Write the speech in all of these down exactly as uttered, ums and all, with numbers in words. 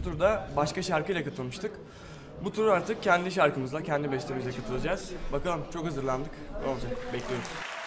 turda başka şarkıyla katılmıştık. Bu tur artık kendi şarkımızla, kendi bestemizle katılacağız. Bakalım, çok hazırlandık. Ne olacak? Bekliyoruz.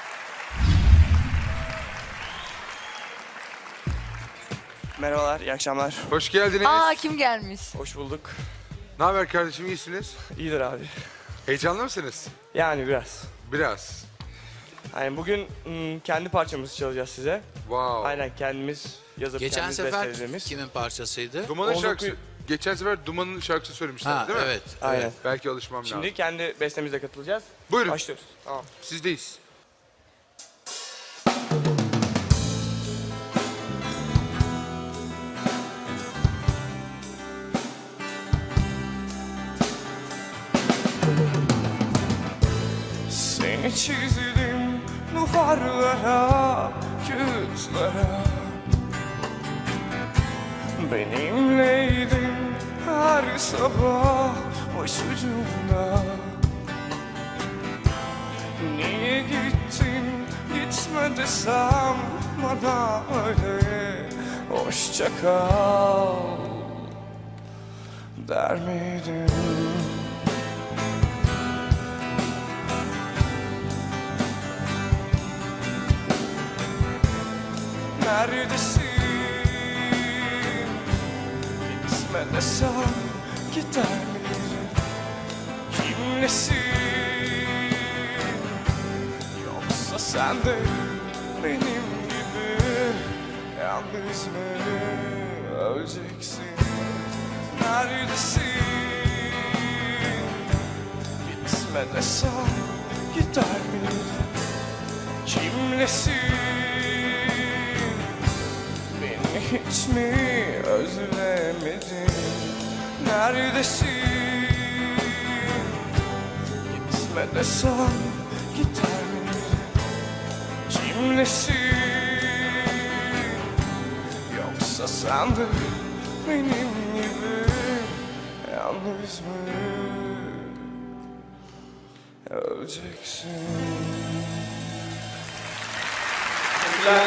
Merhabalar, iyi akşamlar. Hoş geldiniz. Aa, kim gelmiş? Hoş bulduk. Ne haber kardeşim, iyisiniz? İyidir abi. Heyecanlı mısınız? Yani biraz. Biraz. Yani bugün ım, kendi parçamızı çalacağız size. Wow. Aynen kendimiz yazıp Geçen kendimiz sefer bestelediğimiz. kimin parçasıydı? Duman'ın Oğuz şarkısı. Okuy- Geçen sefer Duman'ın şarkısı söylemişler Ha değil mi? evet. Aynen. evet. Belki alışmam Şimdi lazım. kendi bestemizle katılacağız. Buyurun. Başlıyoruz. Tamam. Sizdeyiz. Seni çizdim duvarlara, yüzlere. Benimleydin her sabah başucumda. Niye gittin, gitme desem bana öyle. Hoşça kal der miydin? Neredesin? Gitme desem gider miydin? Kimlesin? Yoksa sen de benim gibi yalnız mı öleceksin? Neredesin? Gitme desem gider miydin? Kimlesin? Hiç mi özlemedin? Neredesin? Gitme desem gider miydin? Kimlesin? Yoksa sen de benim gibi yalnız mı öleceksin? Teşekkürler.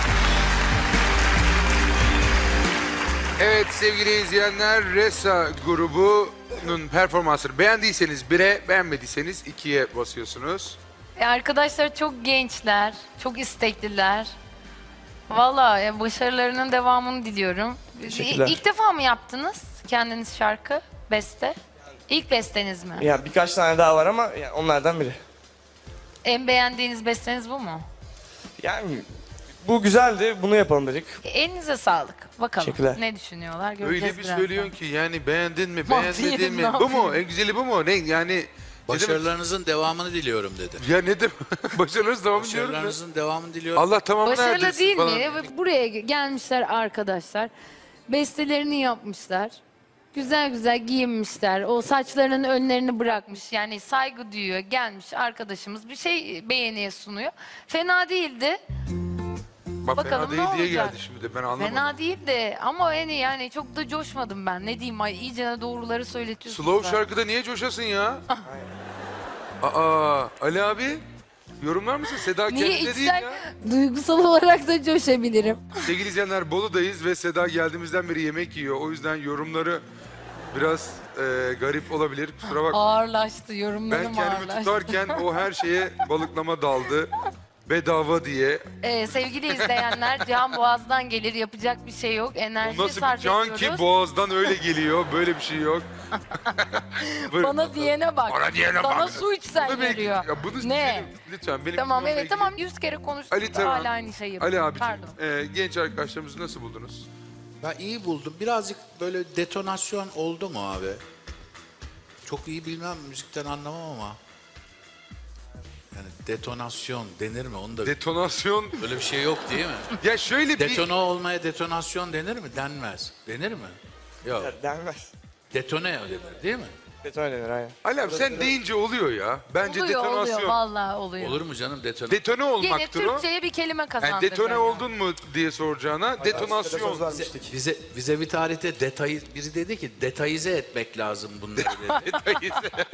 Evet sevgili izleyenler, Resa grubunun performansını beğendiyseniz bire, beğenmediyseniz ikiye basıyorsunuz. E, arkadaşlar çok gençler, çok istekliler. Valla e, başarılarının devamını diliyorum. Teşekkürler. İ- İlk defa mı yaptınız kendiniz şarkı, beste? İlk besteniz mi? Ya birkaç tane daha var ama yani onlardan biri. En beğendiğiniz besteniz bu mu? Yani bu güzeldi, bunu yapalım dedik. E, elinize sağlık. Bakalım Teşekkürler. ne düşünüyorlar göreceğiz Öyle bir birazdan. söylüyorsun ki yani beğendin mi, Mantı beğenmedin yedim, mi? ne Bu mu? yapayım? En güzeli bu mu? Ne yani? Başarılarınızın devamını diliyorum dedi. Ya ne demek? Başarınız devam ediyorum. ya. Başarılarınızın devamını diliyorum. Allah tamamını Başarılı erdirsin değil falan. mi? Ve buraya gelmişler arkadaşlar. Bestelerini yapmışlar. Güzel güzel giyinmişler. O saçlarının önlerini bırakmış. Yani saygı duyuyor. Gelmiş arkadaşımız bir şey beğeniye sunuyor. Fena değildi. Bak Bakalım fena ne değil diye olacak? geldi şimdi de ben anlamadım. Fena değildi ama yani yani çok da coşmadım ben. Ne diyeyim, ay iyice doğruları söyletiyorsunuz. Slow ben. şarkıda niye coşasın ya? Aa, Ali abi yorumlar mısın? Seda Niye kendinde değil içsel, ya. duygusal olarak da coşabilirim. Sevgili izleyenler, Bolu'dayız ve Seda geldiğimizden beri yemek yiyor. O yüzden yorumları biraz e, garip olabilir. Kusura bakma. Ağırlaştı, yorumlarım Ben kendimi ağırlaştı. tutarken o her şeye balıklama daldı. Bedava diye. Ee, sevgili izleyenler, Can Boğaz'dan gelir, yapacak bir şey yok. Enerji O nasıl bir sarf can ediyoruz. ki boğazdan öyle geliyor. Böyle bir şey yok. Buyurun. Bana diyene bak. Bana diyene Sana bak. su içsen Bunu belki- geliyor. Ya bunu Ne? lütfen benim Tamam, bununla evet, ilgili- tamam. Yüz kere konuştuk Ali da tamam. hala aynı şeyi Ali yapıyoruz. abicim, Pardon. e, genç arkadaşlarımızı nasıl buldunuz? Ben iyi buldum. Birazcık böyle detonasyon oldu mu abi? Çok iyi bilmem, müzikten anlamam ama. Yani detonasyon denir mi? Onu da Detonasyon. böyle bir şey yok değil mi? Ya şöyle bir... Detone olmaya detonasyon denir mi? Denmez. Denir mi? Yok. Ya denmez. Detone denir değil mi? Beton denir aynen. Ali abi sen deyince oluyor ya. Bence Oluyor, detonasyon. oluyor. Vallahi oluyor. Olur mu canım detone? Detone Yine olmaktır o. Türkçe'ye bir kelime Yani kazandırdı. detone oldun mu diye soracağına detonasyon. Bize, bize, bize bir tarihte detay, biri dedi ki detayıze etmek lazım bunları dedi.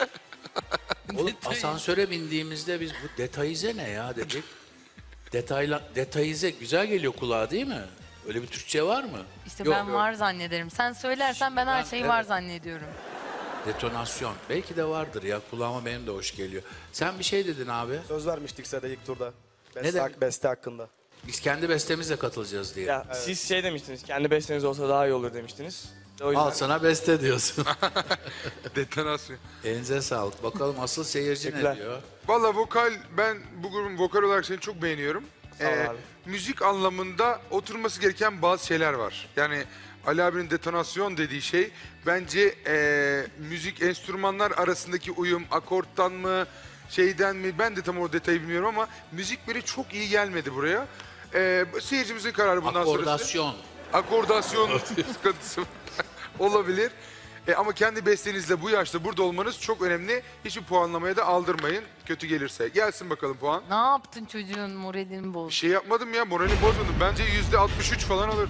Oğlum asansöre bindiğimizde biz bu detayıze ne ya dedik. Detayla, detayıze güzel geliyor kulağa değil mi? Öyle bir Türkçe var mı? İşte Yok, ben yok. var zannederim. Sen söylersen ben her Ben- şeyi evet. var zannediyorum. Detonasyon. Belki de vardır ya. Kulağıma benim de hoş geliyor. Sen bir şey dedin abi. Söz vermiştik size de ilk turda. Ne Beste, demek? beste hakkında. Biz kendi bestemizle katılacağız diye. Ya siz şey demiştiniz, kendi besteniz olsa daha iyi olur demiştiniz. O yüzden Al sana beste diyorsun. Detonasyon. Elinize sağlık. Bakalım asıl seyirci ne Teşekkürler. diyor? Valla vokal, ben bu grubun vokal olarak seni çok beğeniyorum. Sağ ol abi. Müzik anlamında oturması gereken bazı şeyler var. Yani Ali abinin detonasyon dediği şey bence ee, müzik enstrümanlar arasındaki uyum, akorttan mı, şeyden mi, ben de tam o detayı bilmiyorum ama müzik böyle çok iyi gelmedi buraya. E, seyircimizin kararı bundan sonrası. Akordasyon. Akordasyon sıkıntısı olabilir. E, ama kendi bestenizle bu yaşta burada olmanız çok önemli. Hiçbir puanlamaya da aldırmayın. Kötü gelirse. Gelsin bakalım puan. Ne yaptın çocuğun moralini bozdun? Bir şey yapmadım ya, moralini bozmadım. Bence yüzde altmış üç falan alır.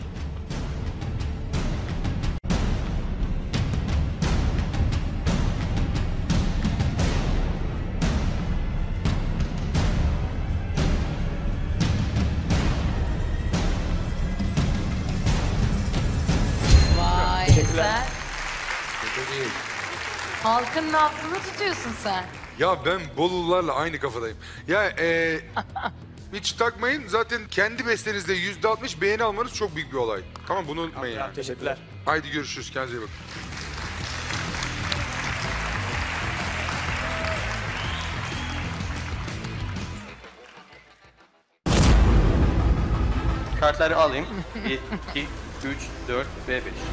Vay Teşekkürler. sen. Kötü değil. Halkın nabzını tutuyorsun sen. Ya ben Bolulularla aynı kafadayım. Ya e, hiç takmayın. Zaten kendi bestenizde yüzde altmış beğeni almanız çok büyük bir olay. Tamam, bunu unutmayın yani. Teşekkürler. Haydi görüşürüz. Kendinize iyi bakın. Kartları alayım. bir, iki, üç, dört ve beş.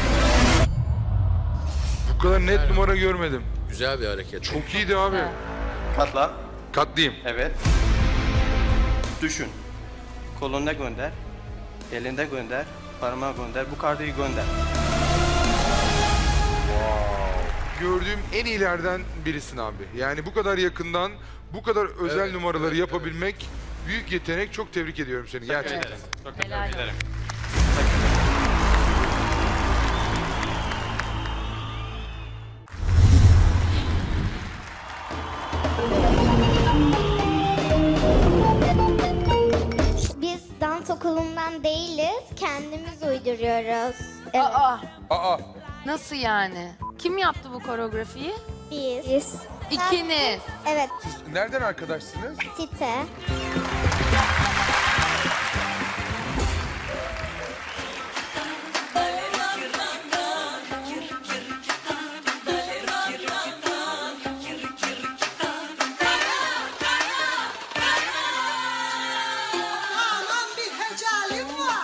Bu kadar net numara görmedim. Güzel bir hareket. Çok iyiydi abi. Katla. Katlayayım. Evet. Düşün. Koluna gönder. Elinde gönder. Parmağı gönder. Bu kartı gönder. Gördüğüm en iyilerden birisin abi. Yani bu kadar yakından bu kadar özel Evet, numaraları evet, yapabilmek büyük yetenek. Çok tebrik ediyorum seni gerçekten. Çok Helal teşekkür ederim. Biz dans okulundan değiliz, kendimiz uyduruyoruz. Evet, Aa, Aa, nasıl yani? Kim yaptı bu koreografiyi? biz. İkiniz. Evet, siz nereden arkadaşsınız? site. Aman bir hecalim var.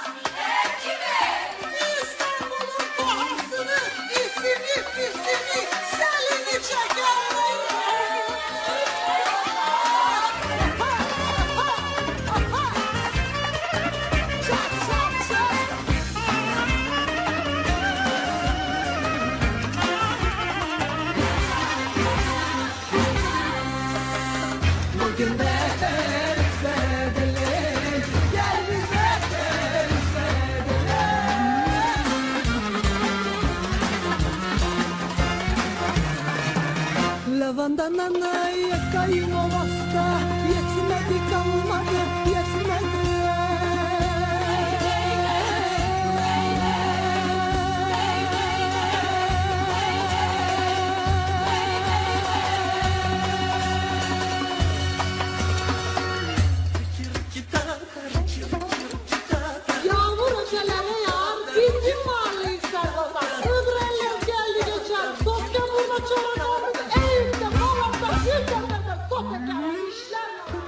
İstanbul'un doğasını, isini, pisini, selini çekerler. Çak, çak, çak. Bugün de edelim, gel bize Lavanda nanay kayın ovasta yetmedi kalmadı yetmedi. Yağmur ötelere yağar, bizim mahalle ister basar. Hıdrellez geldi geçer, sofya burada çoğalar. Evde, dolapta, şirketlerde, sofyalar, işler.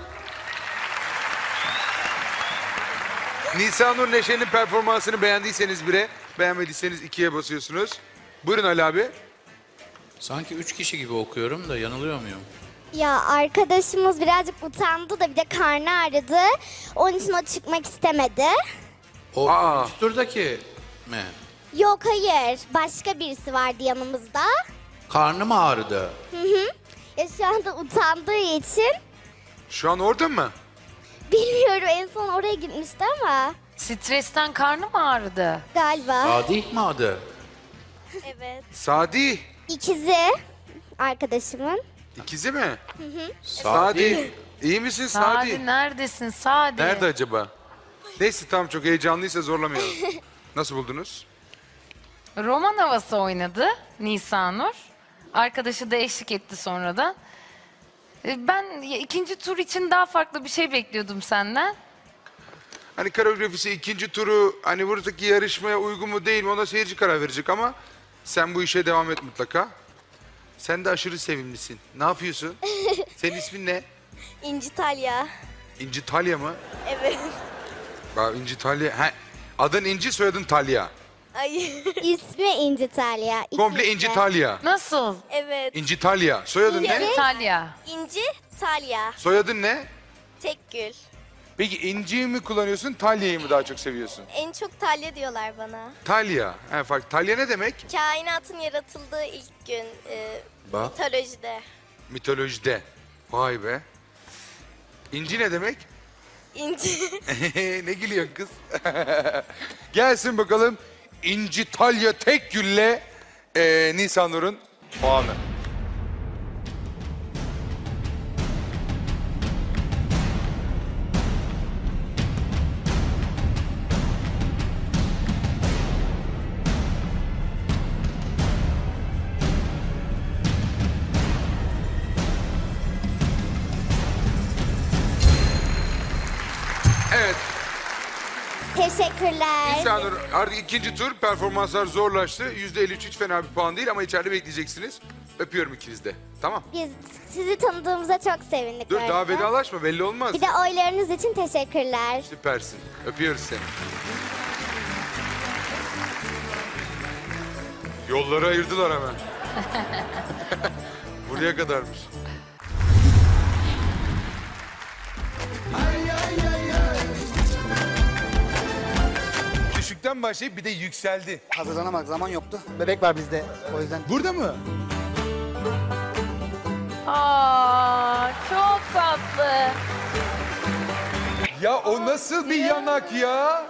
Nisanur Neşe'nin performansını beğendiyseniz bire, beğenmediyseniz ikiye basıyorsunuz. Buyurun Ali abi. Sanki üç kişi gibi okuyorum da yanılıyor muyum? Ya arkadaşımız birazcık utandı da bir de karnı ağrıdı. Onun için o çıkmak istemedi. O Aa. üst turdaki mi? Yok hayır, başka birisi vardı yanımızda. Karnı mı ağrıdı? Ya şu anda utandığı için Şu an orada mı? bilmiyorum, en son oraya gitmişti ama Stresten karnı mı ağrıdı? galiba. Adih mi adı? Evet. Sadi. İkizi arkadaşımın. İkizi mi? Sadi. İyi misin Sadi Sadi? neredesin Sadi? Nerede acaba? Neyse tamam, çok heyecanlıysa zorlamayalım. Nasıl buldunuz? Roman havası oynadı Nisanur. Arkadaşı da eşlik etti sonradan. E, Ben ya, ikinci tur için daha farklı bir şey bekliyordum senden. Hani koreografisi ikinci turu hani buradaki yarışmaya uygun mu değil mi ona seyirci karar verecek ama sen bu işe devam et mutlaka. Sen de aşırı sevimlisin. Ne yapıyorsun? Senin ismin ne? İnci Talya. İnci Talya mı? Evet. Bak İnci Talya. He, adın İnci, soyadın Talya. Ay. İsmi İnci Talya. Komple İnci Talya. Nasıl? Evet. İnci Talya. Soyadın ne? İtalya. İnci Talya. Soyadın ne? Tekgül. Peki İnci'yi mi kullanıyorsun, Talya'yı mı daha çok seviyorsun? En çok Talya diyorlar bana. Talya. He, fark. Talya ne demek? Kainatın yaratıldığı ilk gün e, Bak. mitolojide. Mitolojide. Vay be. İnci ne demek? İnci. Ne gülüyorsun kız? Gelsin bakalım İnci Talya Tekgül'le e, Nisanur'un puanı. Evet. Teşekkürler. Nisanur artık ikinci tur, performanslar zorlaştı. yüzde elli üç hiç fena bir puan değil ama içeride bekleyeceksiniz. Öpüyorum ikiniz de. Tamam. Biz sizi tanıdığımıza çok sevindik. Dur bu daha arada. vedalaşma, belli olmaz. Bir de oylarınız için teşekkürler. Süpersin. Öpüyoruz seni. Yolları ayırdılar hemen. Buraya kadarmış. Düşükten başlayıp bir de yükseldi. Hazırlanamak zaman yoktu. Bebek var bizde o yüzden. Burada mı? Aa, çok tatlı. Ya o nasıl bir yanak ya?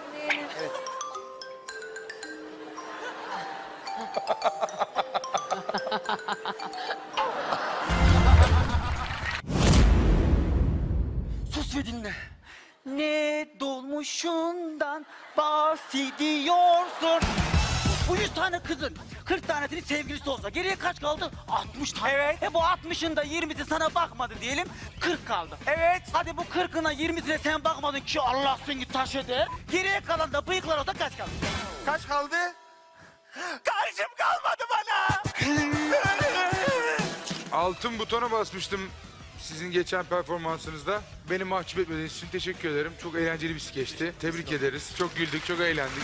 Sus ve dinle. Ne dolmuşundan bahsediyorsun? Bu yüz tane kızın kırk tanesinin sevgilisi olsa geriye kaç kaldı? altmış tane. Evet. E bu altmışında yirmisi sana bakmadı diyelim. kırk kaldı. Evet. Hadi bu kırkına yirmisine sen bakmadın ki Allah seni taş eder. Geriye kalan da bıyıklar olsa kaç kaldı? Kaç kaldı? Karşım kalmadı bana. Altın butona basmıştım sizin geçen performansınızda. Beni mahcup etmediğiniz için teşekkür ederim. Çok eğlenceli bir skeçti. Tebrik ederiz. Çok güldük, çok eğlendik.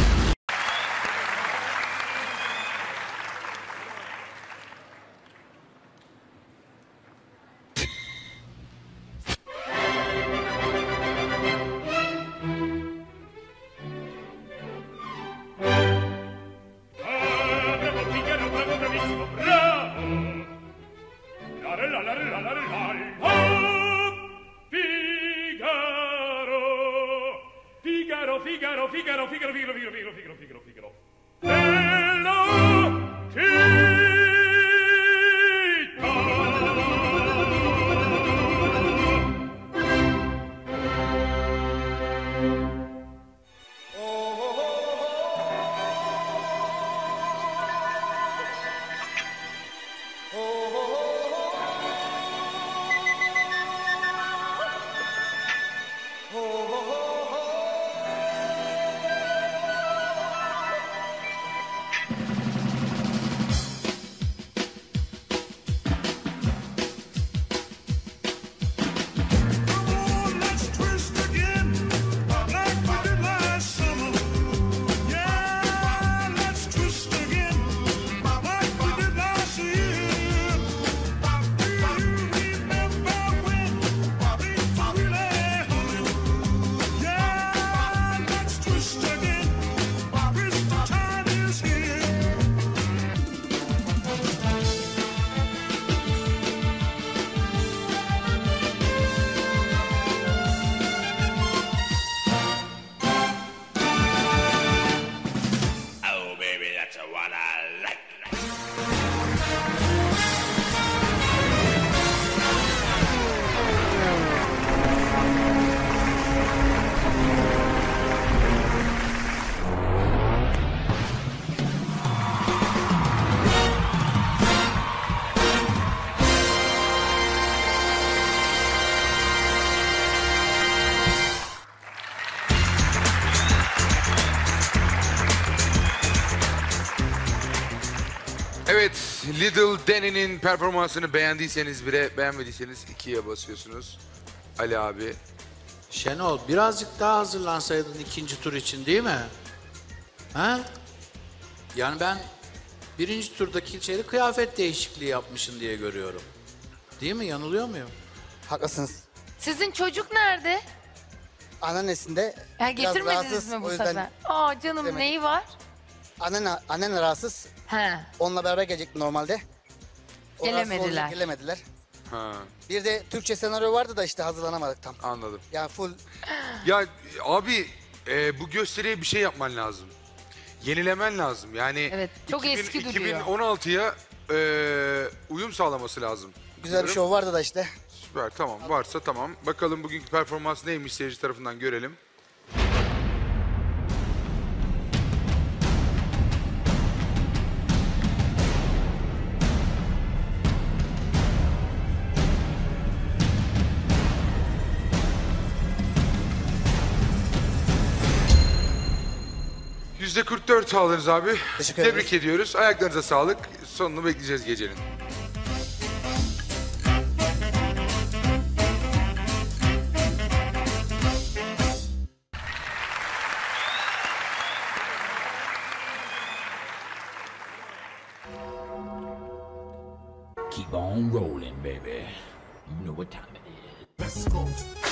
Figaro, Figaro, Figaro, Figaro, Figaro, Figaro, Figaro, Figaro, Figaro, Figaro. Bella Evet, Little Danny'nin performansını beğendiyseniz bire, beğenmediyseniz ikiye basıyorsunuz. Ali abi. Şenol birazcık daha hazırlansaydın ikinci tur için değil mi? Ha? Yani ben birinci turdaki şeyi kıyafet değişikliği yapmışsın diye görüyorum. Değil mi? Yanılıyor muyum? Haklısınız. Sizin çocuk nerede? Anneannesinde Ya biraz getirmediniz rahatsız, mi bu o yüzden sefer? Aa canım gidemedim. neyi var? Annen, annen rahatsız. He. Onunla beraber gelecekti normalde. O rahatsız Gelemediler. olunca Gelemediler. Ha, Bir de Türkçe senaryo vardı da işte hazırlanamadık tam. anladım. Yani full Ya abi e, bu gösteriye bir şey yapman lazım. Yenilemen lazım. Yani Evet, çok eski duruyor. iki bin on altıya e, uyum sağlaması lazım. güzel bir Diyorum. şov vardı da işte. Süper, tamam, varsa tamam. Bakalım bugünkü performans neymiş seyirci tarafından görelim. yüzde kırk dört aldınız abi. Teşekkür Tebrik ederiz. ediyoruz. Ayaklarınıza sağlık. Sonunu bekleyeceğiz gecenin. Keep on rolling, baby. You know what time it is. Let's go.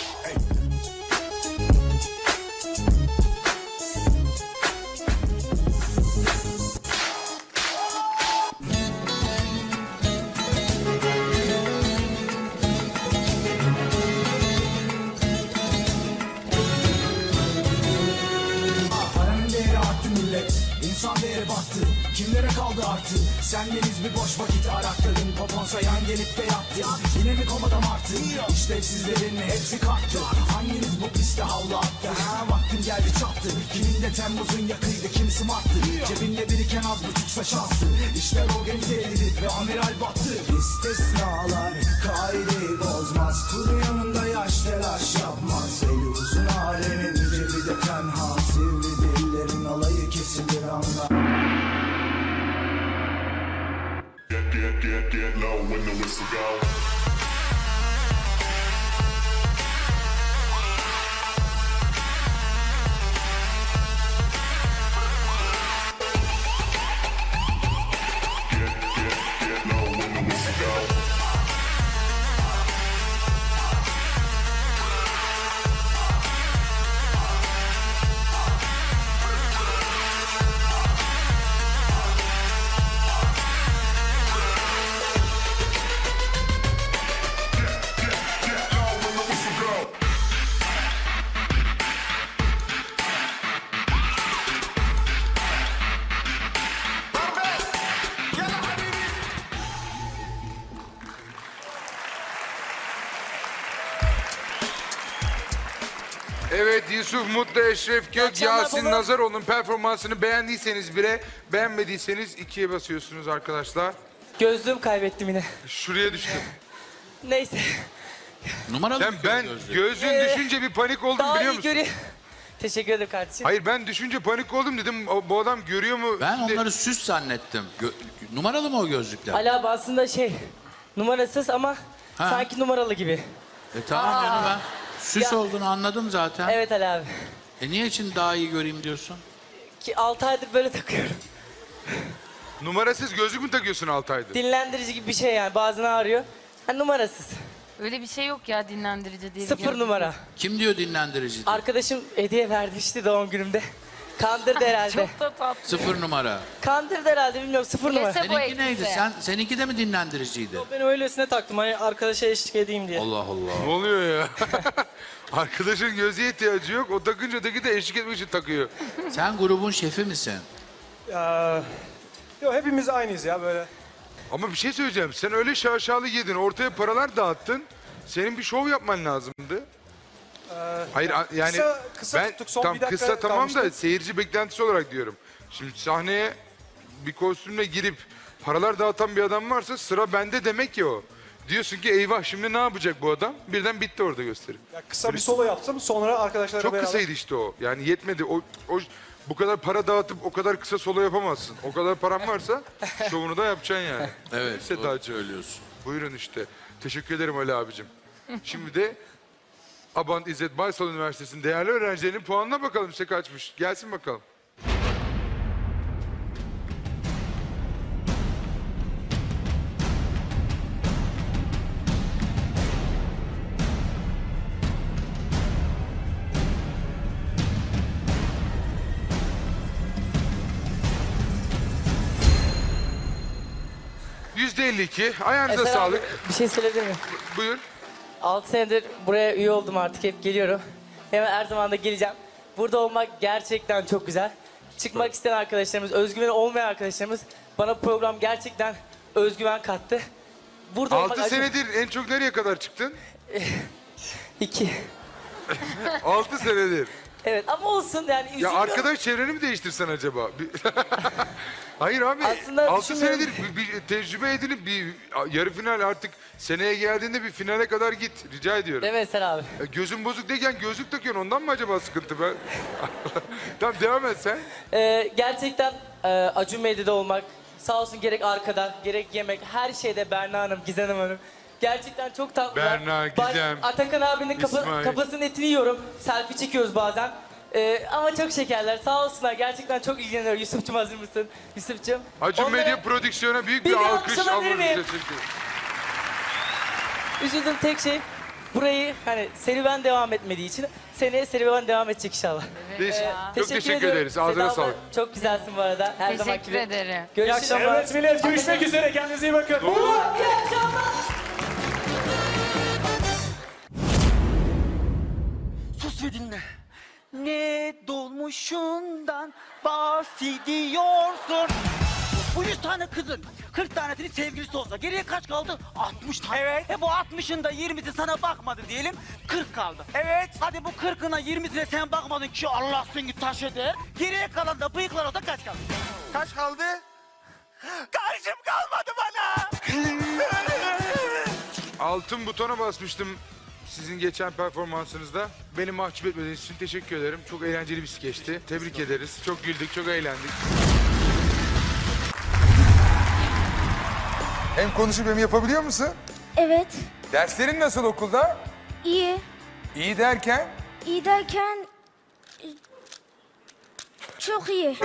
Paranın değeri arttı millet, insan değeri battı. Kimlere kaldı artı? Sendeniz bir boş vakit arakladım. Popon sayan gelip de yattı. Yine mi komadam arttı? İşlevsizlerin hepsi kalktı. Hanginiz bu piste havlu attı? Ha, vaktin geldi çattı. Kimin de Temmuz'un yakıydı, kim smarttı? Cebinde biriken az buçuksa şanstı. İşler organize edildi ve amiral battı. İstisnalar kaideyi bozmaz. Kuru yanında yaş telaş yapmaz. Eli uzun alemin cebi de tenha. Sivri dillerin alayı kesilir anla. Get, get, get, get low when the whistle go. Get, get, get low when the whistle go. Evet, Yusuf Mutlu, Eşref Gök, akşamlar Yasin baba. Nazaroğlu'nun performansını beğendiyseniz bire, beğenmediyseniz ikiye basıyorsunuz arkadaşlar. Gözlüğüm kaybettim yine. Şuraya düştüm. Neyse. Numaralı Sen mı ben gözlüğü? gözün Ee, düşünce bir panik oldum Daha biliyor iyi musun? görüyor. Teşekkür ederim kardeşim. Hayır, ben düşünce panik oldum, dedim o- bu adam görüyor mu? Ben Şimdi- onları süs zannettim. Gö- numaralı mı o gözlükler? Ali abi aslında şey numarasız ama Ha. sanki numaralı gibi. E tamam yani ben süs Ya- olduğunu anladım zaten. Evet Ali abi. E niye için daha iyi göreyim diyorsun? Ki altı aydır böyle takıyorum. Numarasız gözlük mü takıyorsun altı aydır? Dinlendirici gibi bir şey yani bazını ağrıyor. Ha, numarasız. Öyle bir şey yok ya dinlendirici diye. bir Sıfır gözlük. numara. Kim diyor dinlendirici diye? Arkadaşım hediye vermişti doğum günümde. Kandırdı herhalde. Çok da tatlı. Sıfır numara. Kandırdı herhalde bilmiyorum sıfır numara. Placebo Seninki neydi? etkisi. Sen, seninki de mi dinlendiriciydi? Ben öylesine taktım hani arkadaşa eşlik edeyim diye. Allah Allah. Ne oluyor ya? Arkadaşın gözü ihtiyacı yok, o takınca öteki de eşlik etmek için takıyor. Sen grubun şefi misin? Yok hepimiz aynıyız ya böyle. Ama bir şey söyleyeceğim, sen öyle şaşalı giydin, ortaya paralar dağıttın. Senin bir şov yapman lazımdı. Hayır a- yani kısa- kısa ben tuttuk, son tam bir dakika kısa tamam da kalmıştı. seyirci beklentisi olarak diyorum. Şimdi sahneye bir kostümle girip paralar dağıtan bir adam varsa sıra bende demek ki o. Diyorsun ki eyvah şimdi ne yapacak bu adam? Birden bitti orada gösteri. Ya kısa bir solo yaptım sonra arkadaşlarla Çok beraber. kısaydı işte o. Yani yetmedi. O, o Bu kadar para dağıtıp o kadar kısa solo yapamazsın. O kadar paran varsa şovunu da yapacaksın yani. Evet, Sedacığım. söylüyorsun. Buyurun işte. Teşekkür ederim Ali abicim. Şimdi de Abant İzzet Baysal Üniversitesi'nin değerli öğrencilerinin puanına bakalım. Size kaçmış. Gelsin bakalım. yüzde elli iki. Ayağınıza Eser sağlık. abi, bir şey söyleyebilir miyim? Buyur. altı senedir buraya üye oldum artık. Hep geliyorum. Hemen her zaman da geleceğim. Burada olmak gerçekten çok güzel. Çıkmak isteyen arkadaşlarımız, özgüveni olmayan arkadaşlarımız bana program gerçekten özgüven kattı. Burada olmak altı acı- senedir en çok nereye kadar çıktın? İki. altı senedir. Evet ama olsun yani Ya üzülmüyorum. arkadaş çevreni mi değiştirsen acaba? Bir- Hayır abi. Aslında altı düşünmüyorum. senedir bir, bir tecrübe edinip bir yarı final artık seneye geldiğinde bir finale kadar git. Rica ediyorum. Değil mi Eser abi? Ya gözün bozuk değilken gözlük takıyorsun. Ondan mı acaba sıkıntı ben? Tamam devam et sen. Ee, gerçekten e, Acun Medya'da olmak, sağ olsun gerek arkada, gerek yemek, her şeyde Berna Hanım, Gizem Hanım. Gerçekten çok tatlılar. Berna, Bak, Gizem, Atakan abinin kapa- İsmail. kafasının etini yiyorum. Selfie çekiyoruz bazen. Ee, ama çok şekerler. Sağ olsunlar. Gerçekten çok ilgileniyor. Yusuf'cum hazır mısın? Yusuf'cum. Acun Onlara Medya Prodüksiyon'a büyük bir bir, bir alkış alkış alabilir almanızı miyim? teşekkür Üzüldüğüm tek şey burayı hani serüven devam etmediği için seneye serüven devam edecek inşallah. Teş- Ee, çok teşekkür ediyorum. ederiz. Ağzına Seda abla, sağlık. Çok güzelsin bu arada. Her zaman Teşekkür gibi. ederim. Görüşürüz. Evet millet görüşmek üzere. Kendinize iyi bakın. Sus ve dinle. Ne dolmuşundan bahsediyorsun? Bu yüz tane kızın kırk tanesinin sevgilisi olsa geriye kaç kaldı? altmış tane. Evet. E bu altmışın da yirmisi sana bakmadı diyelim. kırk kaldı. Evet. Hadi bu kırkına yirmisine sen bakmadın ki Allah seni taş eder. Geriye kalan da bıyıklar olsa kaç kaldı? Kaç kaldı? Karşım kalmadı bana. Altın butona basmıştım sizin geçen performansınızda. Beni mahcup etmediğiniz için teşekkür ederim. Çok eğlenceli bir skeçti. Tebrik ederiz. Çok güldük, çok eğlendik. Hem konuşup hem yapabiliyor musun? Evet. Derslerin nasıl okulda? İyi. İyi derken? İyi derken... e, Çok iyi.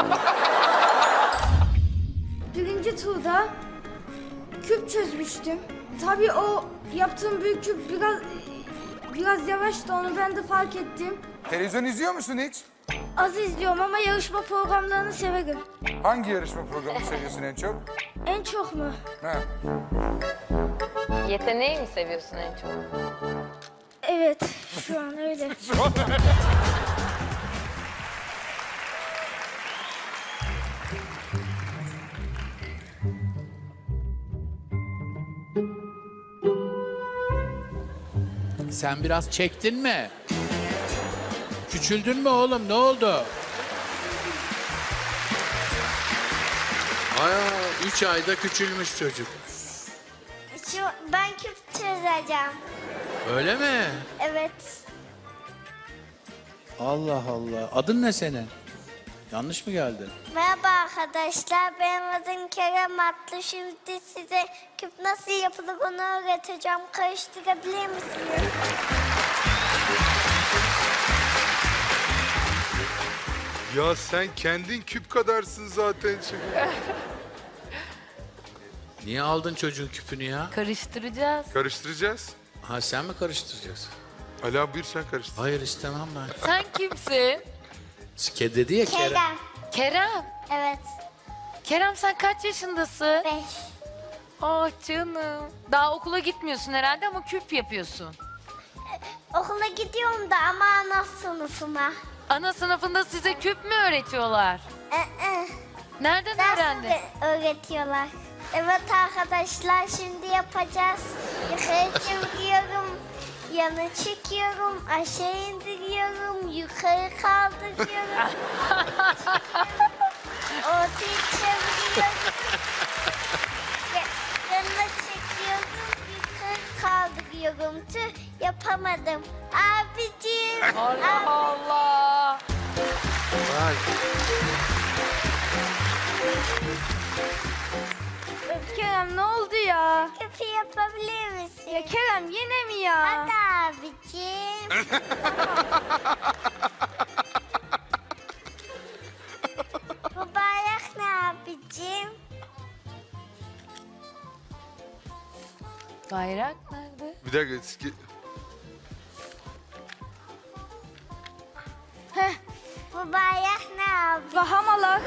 Birinci turda küp çözmüştüm. Tabii o yaptığım büyük küp biraz biraz yavaştı, onu ben de fark ettim. Televizyon izliyor musun hiç? Az izliyorum ama yarışma programlarını severim. Hangi yarışma programını seviyorsun en çok? En çok mu? Ha. Yeteneği mi seviyorsun en çok? Evet, şu an öyle. Sen biraz çektin mi? Küçüldün mü oğlum? Ne oldu? Aya, üç ayda küçülmüş çocuk. Şu, ben küp çözeceğim. Öyle mi? Evet. Allah Allah. Adın ne senin? Yanlış mı geldin? Merhaba arkadaşlar, benim adım Kerem Atlı. Şimdi size küp nasıl yapılır onu öğreteceğim. Karıştırabilir misiniz? Ya sen kendin küp kadarsın zaten. Niye aldın çocuğun küpünü ya? Karıştıracağız. Karıştıracağız. Ha sen mi karıştıracaksın? Ali abi buyur sen karıştır. Hayır istemem ben. Sen kimsin? Ke dedi ya Kerem. Kerem. Kerem. Evet. Kerem sen kaç yaşındasın? Beş. Ah canım. Daha okula gitmiyorsun herhalde ama küp yapıyorsun. Okula gidiyorum da ama ana sınıfıma. Ana sınıfında size küp mü öğretiyorlar? Ee, Nereden Ders öğrendin? öğre- öğretiyorlar. Evet arkadaşlar, şimdi yapacağız. Yukarı çeviriyorum, yana çekiyorum, aşağı indiriyorum, yukarı kaldırıyorum. Ortaya çeviriyorum. Ya- Yana çekiyorum, yukarı kaldırıyorum. Tüh, yapamadım. Abicim. Allah Allah. Vay. Pipi yapabilir misin? Ya Kerem yine mi ya? Hadi abicim. Bu bayrak ne abicim? Bayrak nerede? Bir dakika. ski- Heh, Bu bayrak ne abi? Bahamalar,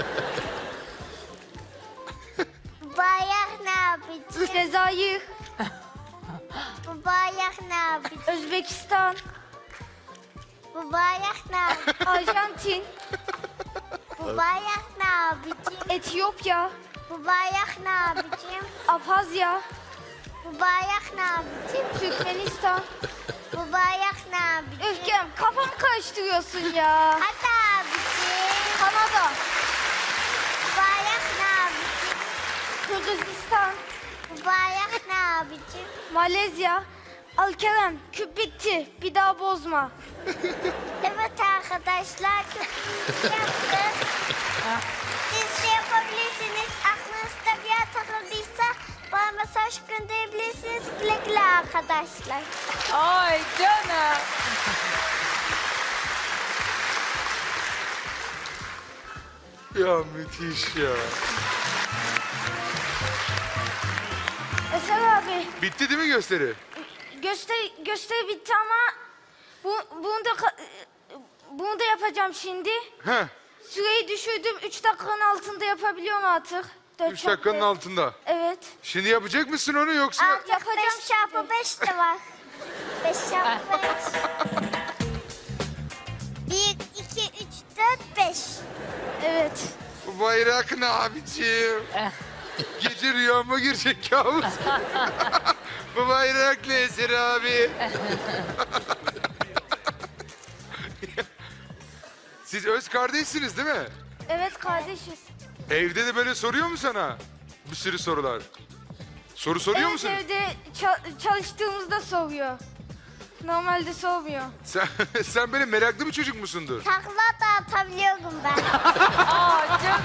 Bu bayrak ne abicim? Cezayir, Bu bayrak ne abicim? Özbekistan, Bu bayrak ne abicim? Arjantin, Bu bayrak ne abicim? Etiyopya, Bu bayrak ne abicim? Abhazya, Bu bayrak ne abicim? Türkmenistan. Bu bayrak ne abicim? Üf Kerem kafamı karıştırıyorsun ya. Hadi abicim. Kanada, Bu bayrak ne abicim? Kırgızistan, Bu bayrak ne abicim? Malezya. Al Kerem, küp bitti. Bir daha bozma. Evet arkadaşlar, çok iyi yaptık. Siz de yapabilirsiniz. Aklınızda bir yer takıldıysa bana mesaj gönderebilirsiniz. Güle güle arkadaşlar. Ay canım. Ya müthiş ya. Eser abi, Bitti değil mi gösteri? gösteri, gösteri bitti ama bu, bunu da ka- bunu da yapacağım şimdi. Heh. Süreyi düşürdüm. üç dakikanın altında yapabiliyorum artık. Dört Üç dakikanın altında. Evet. Şimdi yapacak mısın onu yoksa? Artık beş çarpı beş de var. beş çarpı beş. bir, iki, üç, dört, beş. Evet. Bu bayrak ne abicim? Gece rüyama girecek kabus. Bu bayrak ne Eser abi? Siz öz kardeşsiniz değil mi? Evet kardeşiz. Evde de böyle soruyor mu sana? Bir sürü sorular. Soru soruyor evet, musun? evde ça- çalıştığımızda soruyor. Normalde sormuyor. Sen, sen böyle meraklı bir çocuk musundur? Takla da atabiliyorum ben. Aa canım.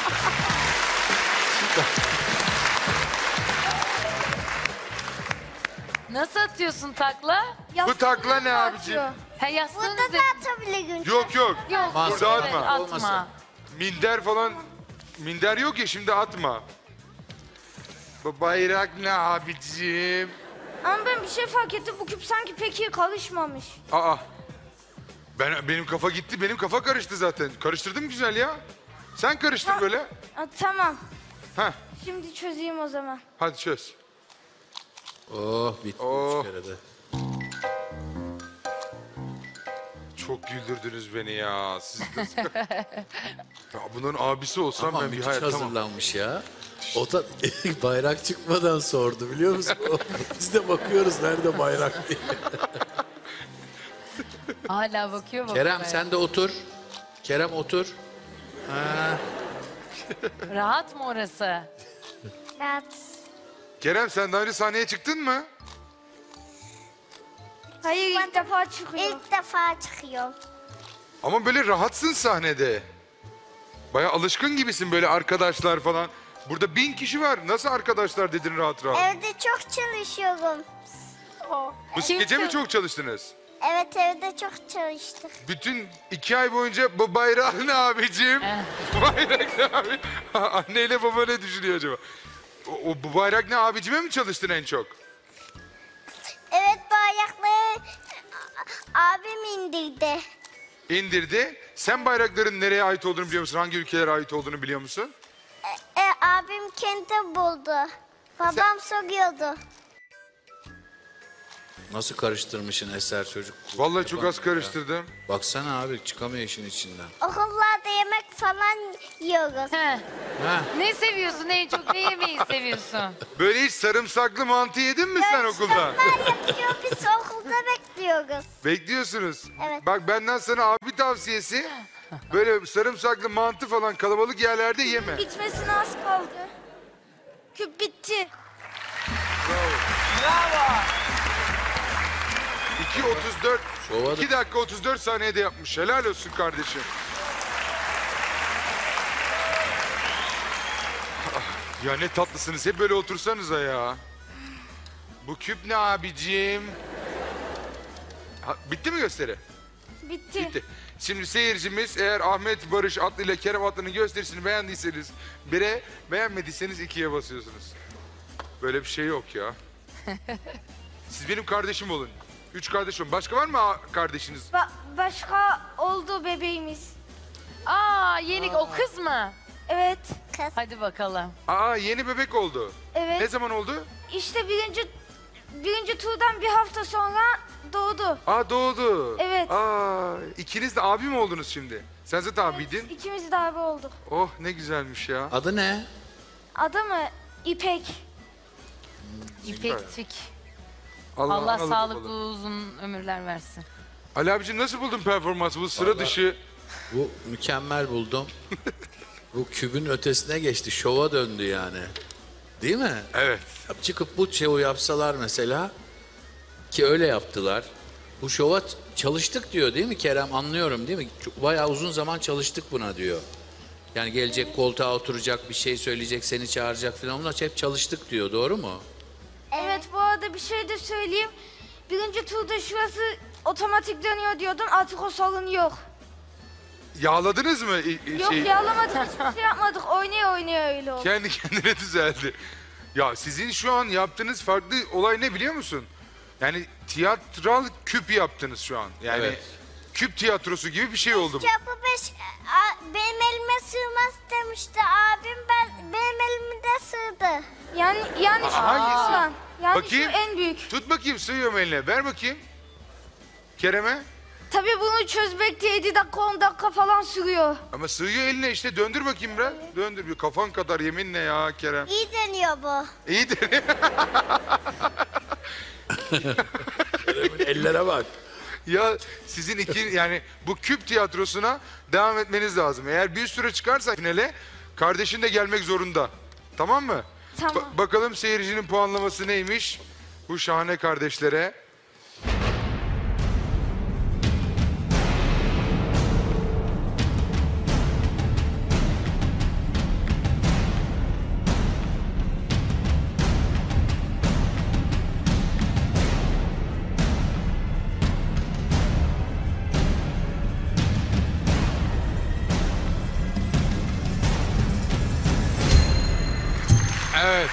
Nasıl atıyorsun takla? Bu takla ne abicim? Ha yastığın Burada da üzerine. atabilirim. Yok yok. Yok. Masa, Burada evet, atma. atma. Minder falan. Minder yok ya şimdi atma. Bu bayrak ne abicim? Ama ben bir şey fark ettim. Bu küp sanki pek iyi karışmamış. Aa. Ben benim kafa gitti. Benim kafa karıştı zaten. Karıştırdım güzel ya. Sen karıştır Ha. böyle. Ha, tamam. Heh. Şimdi çözeyim o zaman. Hadi çöz. Oh bitti Oh. üç kere de. Çok güldürdünüz beni ya. Siz de... ya bunların abisi olsam Ama ben bir müthiş hayat tamam. hazırlanmış ya. O da bayrak çıkmadan sordu biliyor musun? Biz de bakıyoruz nerede bayrak diye. Hala bakıyor bakıyor. Kerem sen de otur. Kerem otur. Ha. Rahat mı orası? Rahat. Kerem sen daha önce sahneye çıktın mı? Hayır ilk defa çıkıyor. İlk defa çıkıyorum. Ama böyle rahatsın sahnede. Baya alışkın gibisin böyle arkadaşlar falan. Burada bin kişi var. Nasıl arkadaşlar dedin rahat rahat? Evde çok çalışıyorum. Bu gece mi çok çalıştınız? Evet evde çok çalıştık. Bütün iki ay boyunca bu bayrak ne abicim? Bayrak ne abi? Anneyle baba ne düşünüyor acaba? O, o bu bayrak ne abicime mi çalıştın en çok? Evet bu ayakları abim indirdi. İndirdi. Sen bayrakların nereye ait olduğunu biliyor musun? Hangi ülkelere ait olduğunu biliyor musun? E, e, abim kendi buldu. Babam soruyordu. Nasıl karıştırmışsın Eser çocuk? Vallahi çok az Ya. karıştırdım. Baksana abi çıkamıyor işin içinden. Okullarda yemek falan yiyoruz. He. Ha. Ne seviyorsun en çok? Ne yemeyi seviyorsun? Böyle hiç sarımsaklı mantı yedin mi sen okulda? Onlar yapıyor biz okulda bekliyoruz. Bekliyorsunuz. Evet. Bak benden sana abi tavsiyesi. Böyle sarımsaklı mantı falan kalabalık yerlerde yeme. Bitmesine az kaldı. Küp bitti. iki otuz dört, Şova da- iki dakika otuz dört saniyede yapmış. Helal olsun kardeşim. Ah, ya ne tatlısınız. Hep böyle otursanıza ya. Bu küp ne abicim? Ha, bitti mi gösteri? Bitti. Bitti. Şimdi seyircimiz eğer Ahmet Barış Atlı ile Kerem Atlı'nın gösterisini beğendiyseniz bire, beğenmediyseniz ikiye basıyorsunuz. Böyle bir şey yok ya. Siz benim kardeşim olun. Üç kardeş olun. Başka var mı a- kardeşiniz? Ba- başka oldu bebeğimiz. Aa yeni o kız mı? Evet. Hadi bakalım. Aa yeni bebek oldu. Evet. Ne zaman oldu? İşte birinci birinci turdan bir hafta sonra doğdu. Aa doğdu. Evet. Aa ikiniz de abi mi oldunuz şimdi? Sen zaten abiydin. İkimiz de abi olduk. Oh ne güzelmiş ya. Adı ne? Adı mı? İpek. İpekçik. Allah, Allah analı sağlıklı babalı. uzun ömürler versin. Ali abiciğim nasıl buldun performansı? Bu sıra Vallahi- dışı. Bu mükemmel buldum. Bu kübün ötesine geçti. Şova döndü yani. Değil mi? Evet. Çıkıp bu şovu yapsalar mesela, ki öyle yaptılar. Bu şova ç- çalıştık diyor değil mi Kerem? Anlıyorum değil mi? Çok- Bayağı uzun zaman çalıştık buna diyor. Yani gelecek koltuğa oturacak, bir şey söyleyecek, seni çağıracak falan. Bunlar hep çalıştık diyor. Doğru mu? Evet, bu arada bir şey de söyleyeyim. Birinci turda şurası otomatik dönüyor diyordum. Artık o sorun yok. Yağladınız mı? i- i- Yok şey- yağlamadık, hiçbir şey yapmadık. Oynaya oynaya öyle oldu. Kendi kendine düzeldi. Ya sizin şu an yaptığınız farklı olay ne biliyor musun? Yani tiyatral küp yaptınız şu an. Yani Evet. küp tiyatrosu gibi bir şey oldu bu. Çapı beş a- benim elime sığmaz demişti abim. Ben benim elime de sığdı. Yani yani Aa, şu hangisi? olan. Yani Bakayım. şu en büyük. Tut bakayım sığıyorum eline. Ver bakayım. Kerem'e. Tabii bunu çözmek de yedi dakika on dakika falan sürüyor. Ama sığıyor eline işte. Döndür bakayım biraz. Döndür. Bir kafan kadar yeminle ya Kerem. İyi dönüyor bu. İyi de. Kerem'in ellere bak. Ya sizin iki yani bu küp tiyatrosuna devam etmeniz lazım. Eğer bir süre çıkarsa finale kardeşin de gelmek zorunda. Tamam mı? Tamam. Ba- bakalım seyircinin puanlaması neymiş bu şahane kardeşlere. Evet.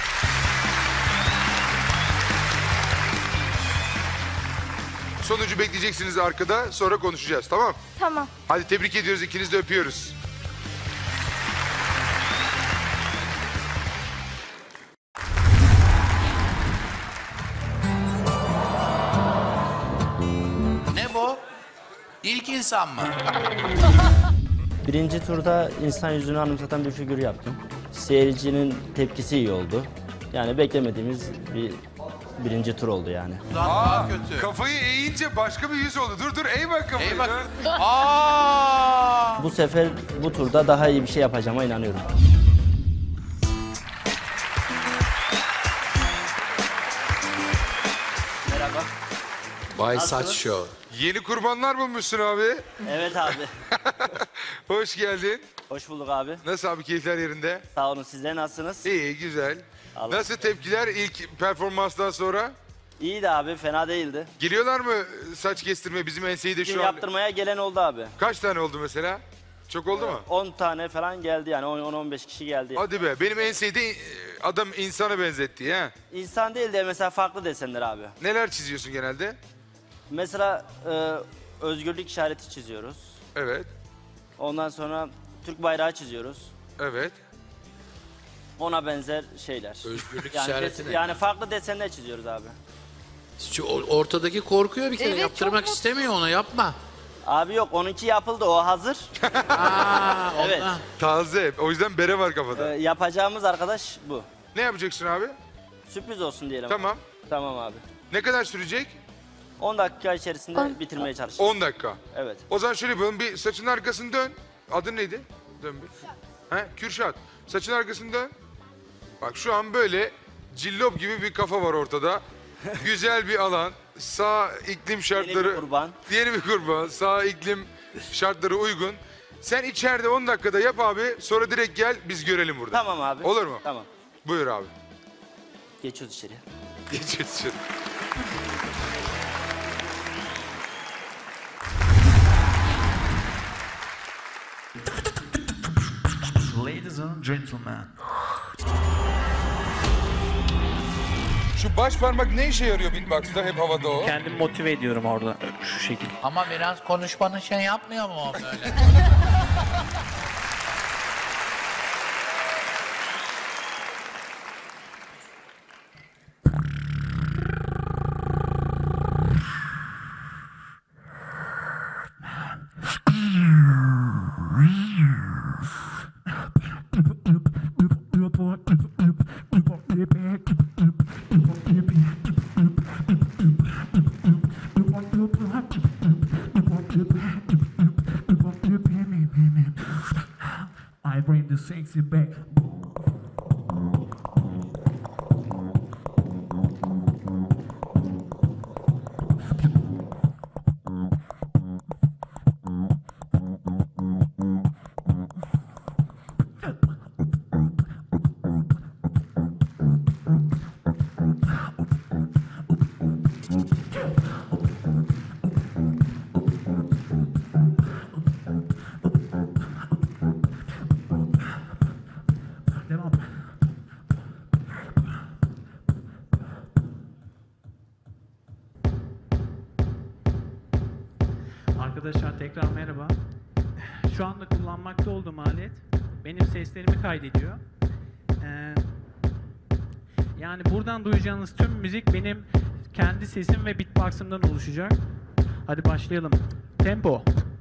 Sonucu bekleyeceksiniz arkada, sonra konuşacağız, tamam? Tamam. Hadi tebrik ediyoruz, ikinizi de öpüyoruz. Ne bu? İlk insan mı? Birinci turda insan yüzünü anımsatan bir figür yaptım. Seyircinin tepkisi iyi oldu. Yani beklemediğimiz bir birinci tur oldu yani. Aa, kötü. Kafayı eğince başka bir yüz oldu. Dur dur, eğ bak kafayı. Eğ bak. Dur. Aa! Bu sefer bu turda daha iyi bir şey yapacağıma inanıyorum. Merhaba. Bay Nasılsınız? Saç Show. Yeni kurbanlar bulmuşsun abi. Evet abi. Hoş geldin. Hoş bulduk abi. Nasıl abi, keyifler yerinde? Sağ olun, sizler nasılsınız? İyi, güzel. Allah- Nasıl tepkiler ilk performanstan sonra? İyiydi abi, fena değildi. Geliyorlar mı saç kestirmeye? Bizim enseyi de Bugün şu an... yaptırmaya gelen oldu abi. Kaç tane oldu mesela? Çok oldu mu? on tane falan geldi yani, on on beş kişi geldi. Hadi be, benim enseyi de e, adam insana benzetti ha. İnsan değil de mesela farklı desenler abi. Neler çiziyorsun genelde? Mesela e, özgürlük işareti çiziyoruz. Evet, Ondan sonra Türk bayrağı çiziyoruz. evet. Ona benzer şeyler. Özgürlük yani işareti des- ne? Yani farklı desenler çiziyoruz abi. Şu ortadaki korkuyor bir kere. Evet, Yaptırmak çok istemiyor, onu yapma. Abi yok, onunki yapıldı, o hazır. Aa, Evet. ondan. Taze, o yüzden bere var kafada. E, yapacağımız arkadaş bu. Ne yapacaksın abi? Sürpriz olsun diyelim. Tamam. Tamam abi. Ne kadar sürecek? on dakika içerisinde On- bitirmeye çalışacağız. on dakika. Evet. O zaman şöyle yapalım, bir saçın arkasını dön. Adın neydi? Dön bir. He, Kürşat. Saçın arkasını dön. Bak şu an böyle cillop gibi bir kafa var ortada. Güzel bir alan. Sağ iklim şartları... Yeni bir kurban. Yeni bir kurban. Sağ iklim şartları uygun. Sen içeride on dakikada yap abi. Sonra direkt gel, biz görelim burada. Tamam abi. Olur mu? Tamam. Buyur abi. Geçiyoruz içeri. Geçiyoruz içeri. Ladies and gentlemen. Şu baş parmak ne işe yarıyor beatbox'ta? Hep havada o. Kendimi motive ediyorum orada şu şekilde. Ama biraz konuşmanın şey yapmıyor mu o böyle? I bring the sexy back. Devam. Arkadaşlar tekrar merhaba. Şu anda kullanmakta olduğum alet benim seslerimi kaydediyor. Ee, yani buradan duyacağınız tüm müzik benim kendi sesim ve beatbox'ımdan oluşacak. Hadi başlayalım. Tempo.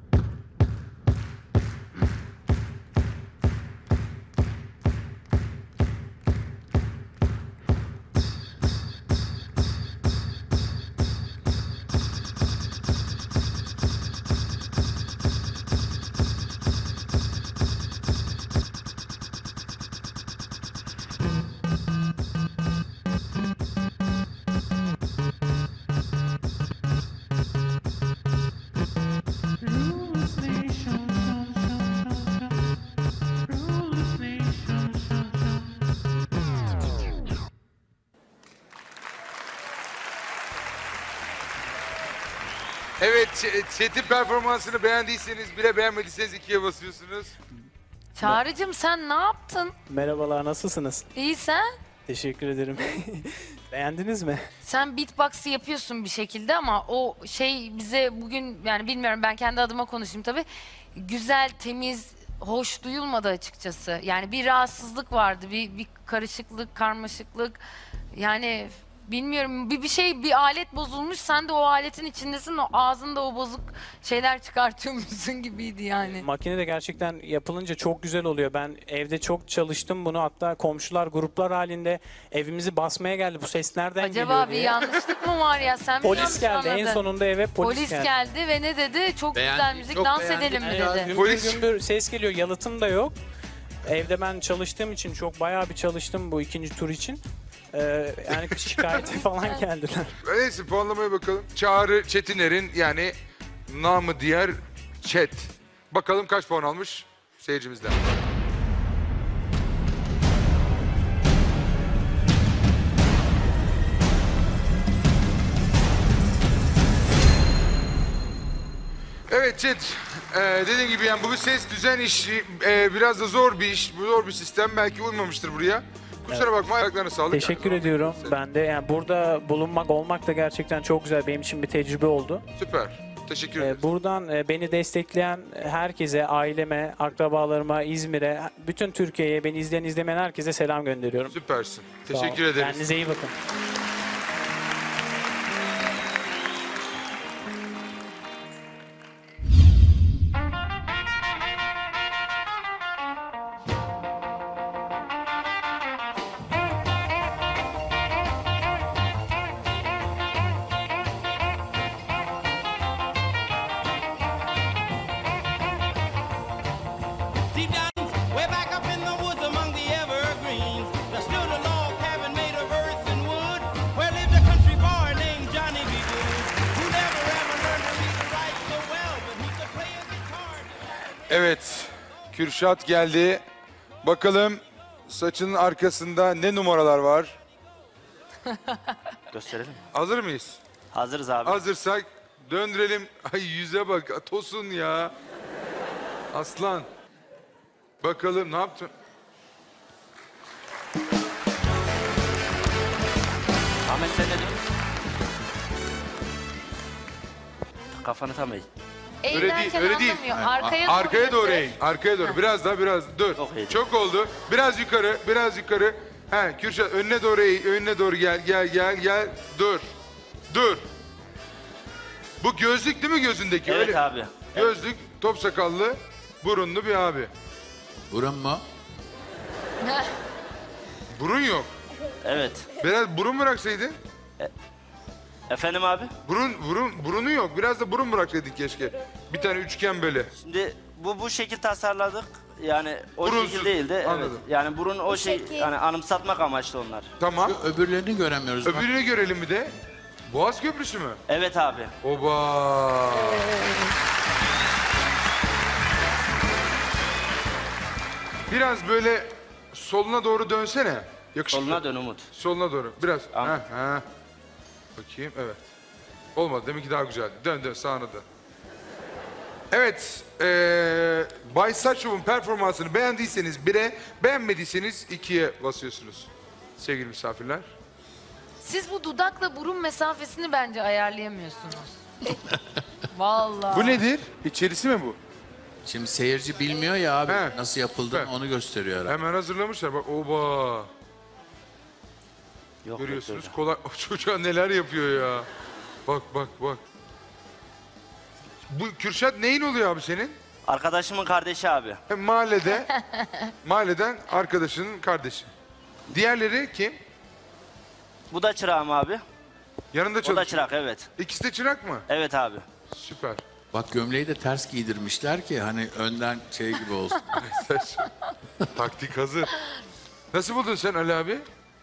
Evet, Ç- Çetin performansını beğendiyseniz bile beğenmediyseniz ikiye basıyorsunuz. Çağrı'cığım sen ne yaptın? Merhabalar, nasılsınız? İyi sen? Teşekkür ederim. Beğendiniz mi? Sen beatbox yapıyorsun bir şekilde ama o şey bize bugün yani bilmiyorum ben kendi adıma konuşayım tabii. Güzel, temiz, hoş duyulmadı açıkçası. Yani bir rahatsızlık vardı, bir, bir karışıklık, karmaşıklık. Yani bilmiyorum bir bir şey bir alet bozulmuş sen de o aletin içindesin o ağzında o bozuk şeyler çıkartıyormuşsun gibiydi yani. Makine de gerçekten yapılınca çok güzel oluyor. Ben evde çok çalıştım bunu. Hatta komşular gruplar halinde evimizi basmaya geldi. Bu ses nereden Acaba geliyor bir diye. yanlışlık mı var ya sen mi Polis yanlış geldi. En anladın? sonunda eve polis, Polis geldi. geldi ve ne dedi? Çok güzel Beğendim, müzik çok dans beğendim. edelim mi Evet, dedi? gümbür gümbür ses geliyor. Yalıtım da yok. Evde ben çalıştığım için çok bayağı bir çalıştım bu ikinci tur için. Ee, yani şikayete falan geldiler. Neyse puanlamaya bakalım. Çağrı Çetiner'in yani namı diğer Chat. Bakalım kaç puan almış seyircimizden. Evet Chat, ee, dediğim gibi yani bu bir ses düzen işi, ee, biraz da zor bir iş, bu zor bir sistem belki uymamıştır buraya. Kusura bakma ayaklarına sağlık. Teşekkür ediyorum. Ben de yani burada bulunmak olmak da gerçekten çok güzel. Benim için bir tecrübe oldu. Süper. Teşekkür ederim. Buradan e, beni destekleyen herkese, aileme, akrabalarıma, İzmir'e, bütün Türkiye'ye, beni izleyen izlemeyen herkese selam gönderiyorum. Süpersin. Sağ olun. Teşekkür ederiz. Kendinize iyi bakın. Deep down, way back up in the woods among the evergreens, there stood a log cabin made of earth and wood, where lived a country boy named Johnny B. Good, who never ever learned to read and write so well, but he could play a guitar. Evet, Kürşat geldi. Bakalım saçının arkasında ne numaralar var? Gösterelim mi? Hazır mıyız? Hazırız abi. Hazırsak döndürelim. Ay yüze bak Tosun ya. Aslan. Bakalım ne yaptın? Ahmet sen ne diyorsun? Kafanı tam eğ. Öyle değil, Eğlenken öyle değil. anlamıyor. Arkaya, Arkaya doğru götür. eğin. Arkaya doğru. Biraz daha, biraz. Dur. Çok oldu. Biraz yukarı, biraz yukarı. He, Kürşat önüne doğru eğ, önüne doğru gel, gel, gel, gel. Dur. Dur. Bu gözlük değil mi gözündeki? Evet Öyle. abi. Gözlük, top sakallı, burunlu bir abi. Burun mu? Burun yok. Evet. Biraz burun bıraksaydın. Efendim abi? Burun, burun, burunu yok. Biraz da burun bıraksaydın keşke. Bir tane üçgen böyle. Şimdi bu bu şekil tasarladık. Yani o Burunsuz. şekil değil de evet. Anladım. Yani burun o Bu şey şekil. yani anımsatmak amaçlı onlar. Tamam. Şu öbürlerini göremiyoruz. bak. Öbürünü görelim bir de. Boğaz Köprüsü mü? Evet abi. Oba. Biraz böyle soluna doğru dönsene. Yakışıklı. Soluna dön Umut. Soluna doğru. Biraz. Tamam. Ha, ha. Bakayım. Evet. Olmadı. Demek ki daha güzeldi. Dön dön sağına dön. Evet. Ee, Bay Saçov'un performansını beğendiyseniz bire, beğenmediyseniz ikiye basıyorsunuz. Sevgili misafirler. Siz bu dudakla burun mesafesini bence ayarlayamıyorsunuz. Vallahi. Bu nedir? İçerisi mi bu? Şimdi seyirci bilmiyor ya abi He. nasıl yapıldığını He. onu gösteriyor herhalde. Hemen hazırlamışlar. Bak oba. Yok, Görüyorsunuz yok kolay. O çocuğa neler yapıyor ya. Bak bak bak. Bu Kürşat neyin oluyor abi senin? Arkadaşımın kardeşi abi. Hem mahallede, mahalleden arkadaşının kardeşi. Diğerleri kim? Bu da çırağım abi. Yanında O da çalışıyor. çırak evet. İkisi de çırak mı? Evet abi. Süper. Bak gömleği de ters giydirmişler ki hani önden şey gibi olsun. Taktik hazır. Nasıl buldun sen Ali abi?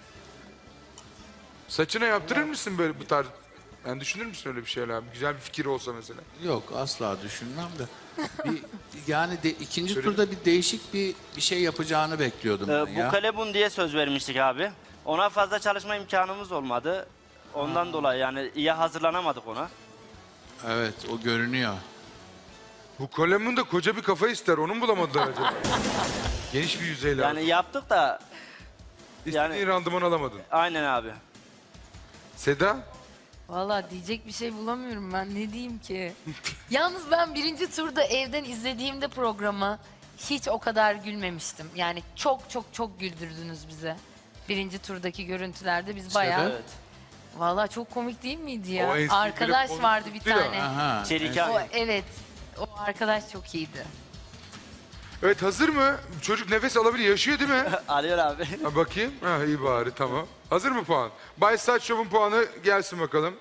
Saçına yaptırır mısın böyle bu tarz? Yani düşünür müsün öyle bir şey Ali abi? Güzel bir fikir olsa mesela. Yok asla düşünmem de. Bir, yani de, ikinci Şöyle- turda bir değişik bir bir şey yapacağını bekliyordum Ee, ben bu ya. kalebun diye söz vermiştik abi. Ona fazla çalışma imkanımız olmadı. Ondan dolayı yani iyi hazırlanamadık ona. Evet o görünüyor. Bu kolemun da koca bir kafa ister. Onu mu bulamadılar acaba? Geniş bir yüzeyle. Yani yaptık da İstediğin yani- randıman alamadın. aynen abi. Seda? Vallahi diyecek bir şey bulamıyorum ben. Ne diyeyim ki? Yalnız ben birinci turda evden izlediğimde programı hiç o kadar gülmemiştim. Yani çok çok çok güldürdünüz bize. Birinci turdaki görüntülerde biz bayağı... Evet. Vallahi çok komik değil miydi ya? O espri Arkadaş komik vardı bir tuttu ya. tane. Aha. Çelik O, abi. evet. O arkadaş çok iyiydi. Evet hazır mı? Çocuk nefes alabiliyor. Yaşıyor değil mi? Alıyor abi. Ha, bakayım. Ha, iyi bari tamam. Hazır mı puan? Bay Saç Show'un puanı gelsin bakalım.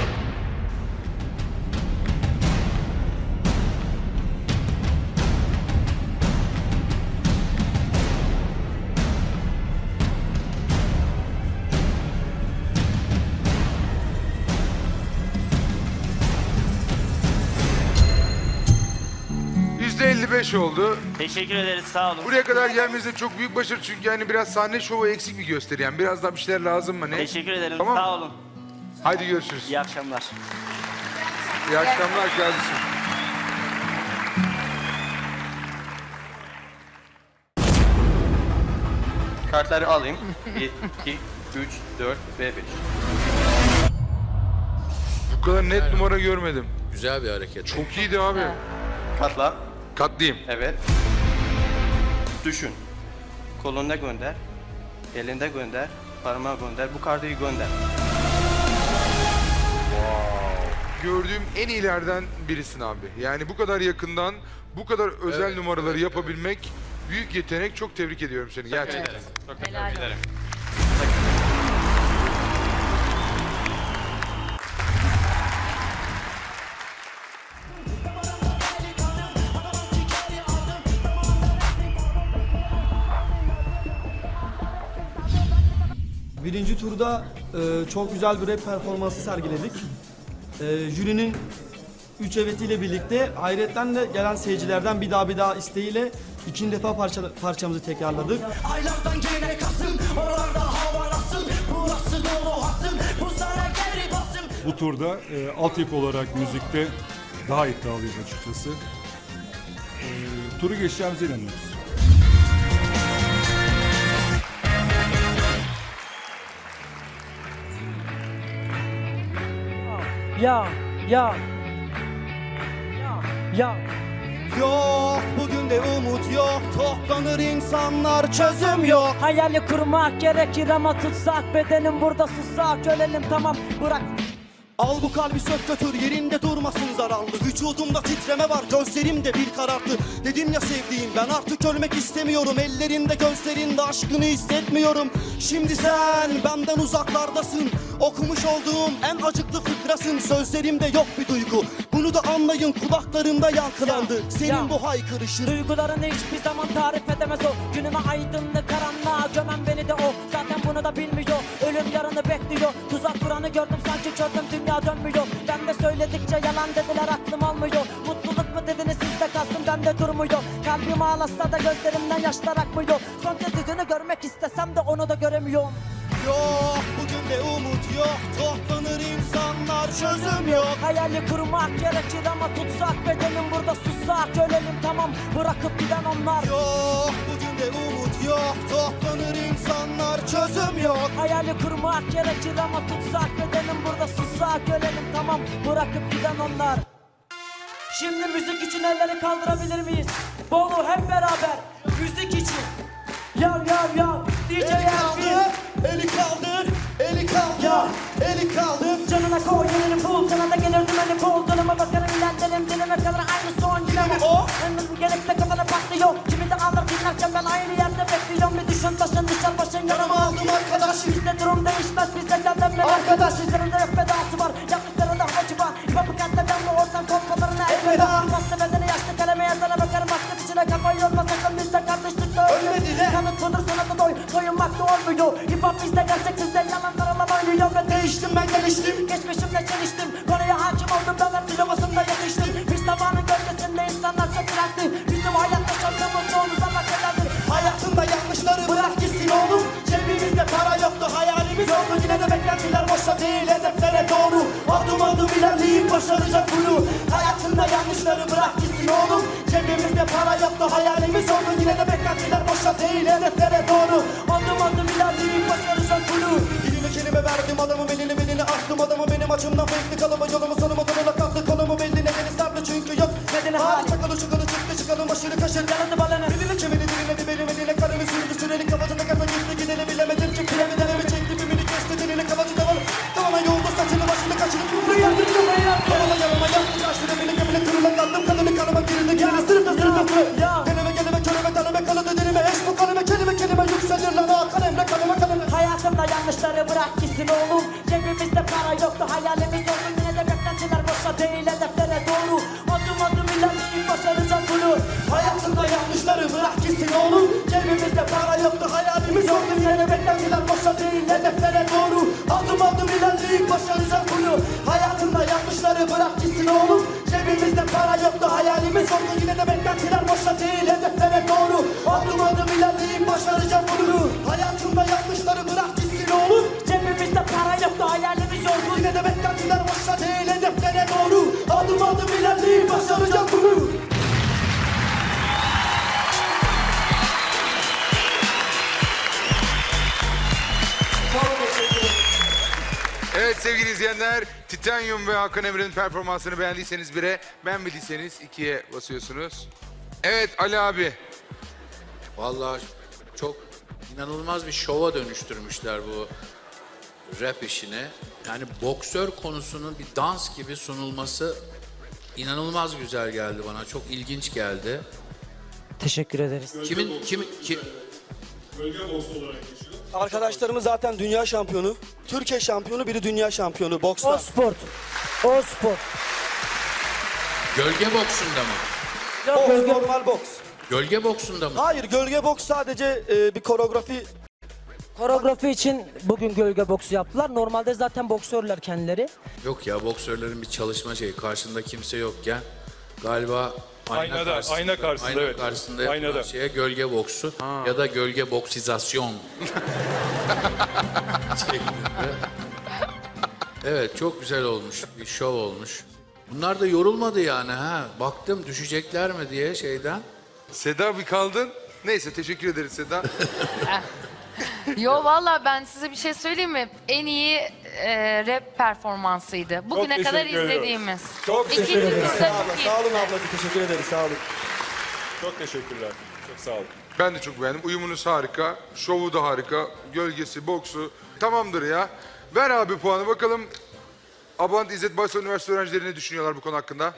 yüzde elli beş oldu. Teşekkür ederiz sağ olun. Buraya kadar gelmeniz de çok büyük başarı çünkü yani biraz sahne şovu eksik bir gösteri yani. Biraz daha bir şeyler lazım mı ne? Teşekkür ederim Tamam mı? sağ olun. Haydi görüşürüz. İyi akşamlar. İyi akşamlar kardeşim. Kartları alayım. bir, iki, üç, dört ve beş. Bu kadar net numara görmedim. Güzel bir hareket. Çok iyiydi abi. Katla. Katlayayım. Evet. Düşün. Koluna gönder. Elinde gönder. Parmağı gönder. Bu kartıyı gönder. Gördüğüm en iyilerden birisin abi. Yani bu kadar yakından bu kadar özel Evet, numaraları evet, yapabilmek büyük yetenek. Çok tebrik ediyorum seni gerçekten. Çok Helal teşekkür ederim. Birinci turda e, çok güzel bir rap performansı sergiledik. E, jürinin üç evetiyle birlikte hayretten de gelen seyircilerden bir daha bir daha isteğiyle ikinci defa parça, parçamızı tekrarladık. Aylardan gene Kasım, oralarda hava nasıl? Bu burası dolu hasım. Bu sana geri basım. Bu turda e, altyapı olarak müzikte daha iddialıyız açıkçası. E, turu geçeceğimize inanıyoruz. Ya, ya, ya, ya. Yok bugün de umut yok. Toplanır insanlar çözüm yok. Hayali kurmak gerekir ama tutsak bedenim burada sussak ölelim tamam bırak. Al bu kalbi sök götür yerinde durmasın zararlı. Vücudumda titreme var gözlerimde bir karartı. Dedim ya sevdiğim ben artık ölmek istemiyorum. Ellerinde gözlerinde aşkını hissetmiyorum. Şimdi sen benden uzaklardasın. Okumuş olduğum en acıklı fıkrasın. Sözlerimde yok bir duygu. Bunu da anlayın kulaklarımda yankılandı. Senin ya. bu haykırışın. Duygularını hiçbir zaman tarif edemez o. Günüme aydınlık karanlığa gömen beni de o. Zaten bunu da bilmiyor. Ölüm yarını bekliyor. Tuzak kuranı gördüm sanki çözdüm dünya dönmüyor. Ben de söyledikçe yalan dediler aklım almıyor. Mutluluk mu dediniz sizde kalsın bende durmuyor. Kalbim ağlasa da gözlerimden yaşlar akmıyor. Son kez yüzünü görmek istesem de onu da göremiyorum. Yok bugün de umut yok. Toplanır insanlar çözüm yok. Hayali kurmak gerekir ama tutsak bedenim burada sussak ölelim tamam bırakıp giden onlar. Yok bugün de umut yok. Toplanır insanlar çözüm yok. Hayali kurmak gerekir ama tutsak bedenim burada sussak ölelim tamam bırakıp giden onlar. Şimdi müzik için elleri kaldırabilir miyiz? Bolu hep beraber müzik için. Yav yav yav D J Elfin. Eli kaldır, eli kaldır, ya. eli kaldır. Canına koy elini bul, sana da gelir dümeni bul. Dönüme bakarım ilerlerim, dilime kalır aynı son dileme o. Ömür bu gerekte kafana patlıyor. Kimi de alır dinlerken ben aynı yerde bekliyorum. Bir düşün taşın düşer başın yanıma aldım arkadaş. Bizde durum değişmez, bizde gelmem arkadaş. Sizlerin de hep fedası var, yaptıklarında havacı var. İpapı kentleden bu ortam korkmalarına elveda. Bastı bedeni yaşlı kaleme yazana bakarım. Başka içine kafayı yorma sakın bizde kardeşlikte ölmedi. Kanıt budur sanatı doy, soyunmakta olmuyor. Hip-hop bizde gerçek sizde yalanlar alan oynuyor. Ve değiştim ben geliştim, geçmişimle çeliştim. Konuya hakim oldum ben hep dilomasında yetiştim. Biz tabanın gölgesinde insanlar çok dirençli. Bizim hayat yaşadığımız çoğumuza bakırlardır. Hayatında yanlışları bırak gitsin oğlum. Cebimizde para yoktu hayalimiz oldu. Yine de beklentiler boşa değil hedeflere doğru. Adım adım ilerleyip başaracak bunu. Hayatında yanlışları bırak gitsin oğlum. Cebimizde para yoktu hayalimiz oldu. Yine de beklentiler boşa değil hedeflere doğru. Adım adım ilerleyip başaracak bunu. Dilime kelime verdim adamın belini belini aktım adamı benim açımdan bekli kalımı yolumu sonumu donuna kalktı kolumu belli nedeni sabrı çünkü yok. Nedeni hali çakalı çıkalı çıktı çıkalım aşırı kaşır. Yanıldı balını. Dilini kemini diline bir belimi dile karımı sürdü süreli kafasında kasa gitti gideli bilemedim ki kiremi denemi çekti bimini kesti dilini kafası tavalı. Tamama yolda saçını başını kaçırıp Rüyatın kafayı yaptı. Yanıma yanıma yaptı kaçtı beni gemine kırıla kaldım kanını kanıma girildi geldi sırtı sırtı sırtı. Kelime kelime köreme tanıma kalıdı dilime eş bu kalime kelime kelime yükselir lan ha kalemle kaleme kaleme. Hayatımda yanlışları bırak gitsin oğlum. Cebimizde para yoktu hayalimiz oldu. Yine de beklentiler boşa değil hedeflere doğru. Adım adım ilerleyip başaracak bunu. Hayatımda yanlışları bırak gitsin oğlum. Cebimizde para yoktu hayalimiz oldu. Yine de beklentiler boşa değil hedeflere doğru. Adım adım ilerleyip başaracak bunu. Hayatımda yanlışları bırak gitsin oğlum. Cebimizde para yoktu hayalimiz oldu. Yine de beklentiler boşa değil hedeflere doğru. Adım adım ilerleyip başaracak bunu. Hayatımda yanlışları bırak gitsin oğlum. Cebimizde para yoktu hayalimiz oldu. Yine de beklentiler boşa değil hedeflere doğru. Adım adım ilerleyip başaracak bunu. Evet sevgili izleyenler, Titanium ve Hakan Emre'nin performansını beğendiyseniz bire, beğenmediyseniz ikiye basıyorsunuz. Evet Ali abi. Vallahi çok inanılmaz bir şova dönüştürmüşler bu rap işini. Yani boksör konusunun bir dans gibi sunulması inanılmaz güzel geldi bana. Çok ilginç geldi. Teşekkür ederiz. Kimin kimin kim Bölge boks olarak geçiyor. Arkadaşlarımız zaten dünya şampiyonu. Türkiye şampiyonu, biri dünya şampiyonu boksta. O spor. O spor. Gölge boksunda mı? Boks, gölge... normal boks. Gölge boksunda mı? Hayır, gölge boks sadece e, bir koreografi. Koreografi için bugün gölge boksu yaptılar. Normalde zaten boksörler kendileri. Yok ya, boksörlerin bir çalışma şeyi. Karşında kimse yokken galiba Aynada, ayna karşısında, ayna evet. karşısında yapılan Aynada. şeye gölge boksu ya da gölge boksizasyon şeklinde. Evet, çok güzel olmuş, bir şov olmuş. Bunlar da yorulmadı yani ha. Baktım düşecekler mi diye şeyden. Seda bir kaldın. Neyse teşekkür ederiz Seda. Yo valla ben size bir şey söyleyeyim mi? En iyi e, rap performansıydı. Bugüne kadar teşekkür ediyoruz. izlediğimiz. Çok İkinci teşekkür ederiz. turda Sağ olun, çok sağ olun iyiydi. ablacığım, teşekkür ederiz, sağ olun. Çok teşekkürler, çok sağ olun. Ben de çok beğendim. Uyumunuz harika. Şovu da harika. Gölgesi, boksu. Tamamdır ya. Ver abi puanı bakalım. Abant İzzet Baysal Üniversitesi öğrencileri ne düşünüyorlar bu konu hakkında?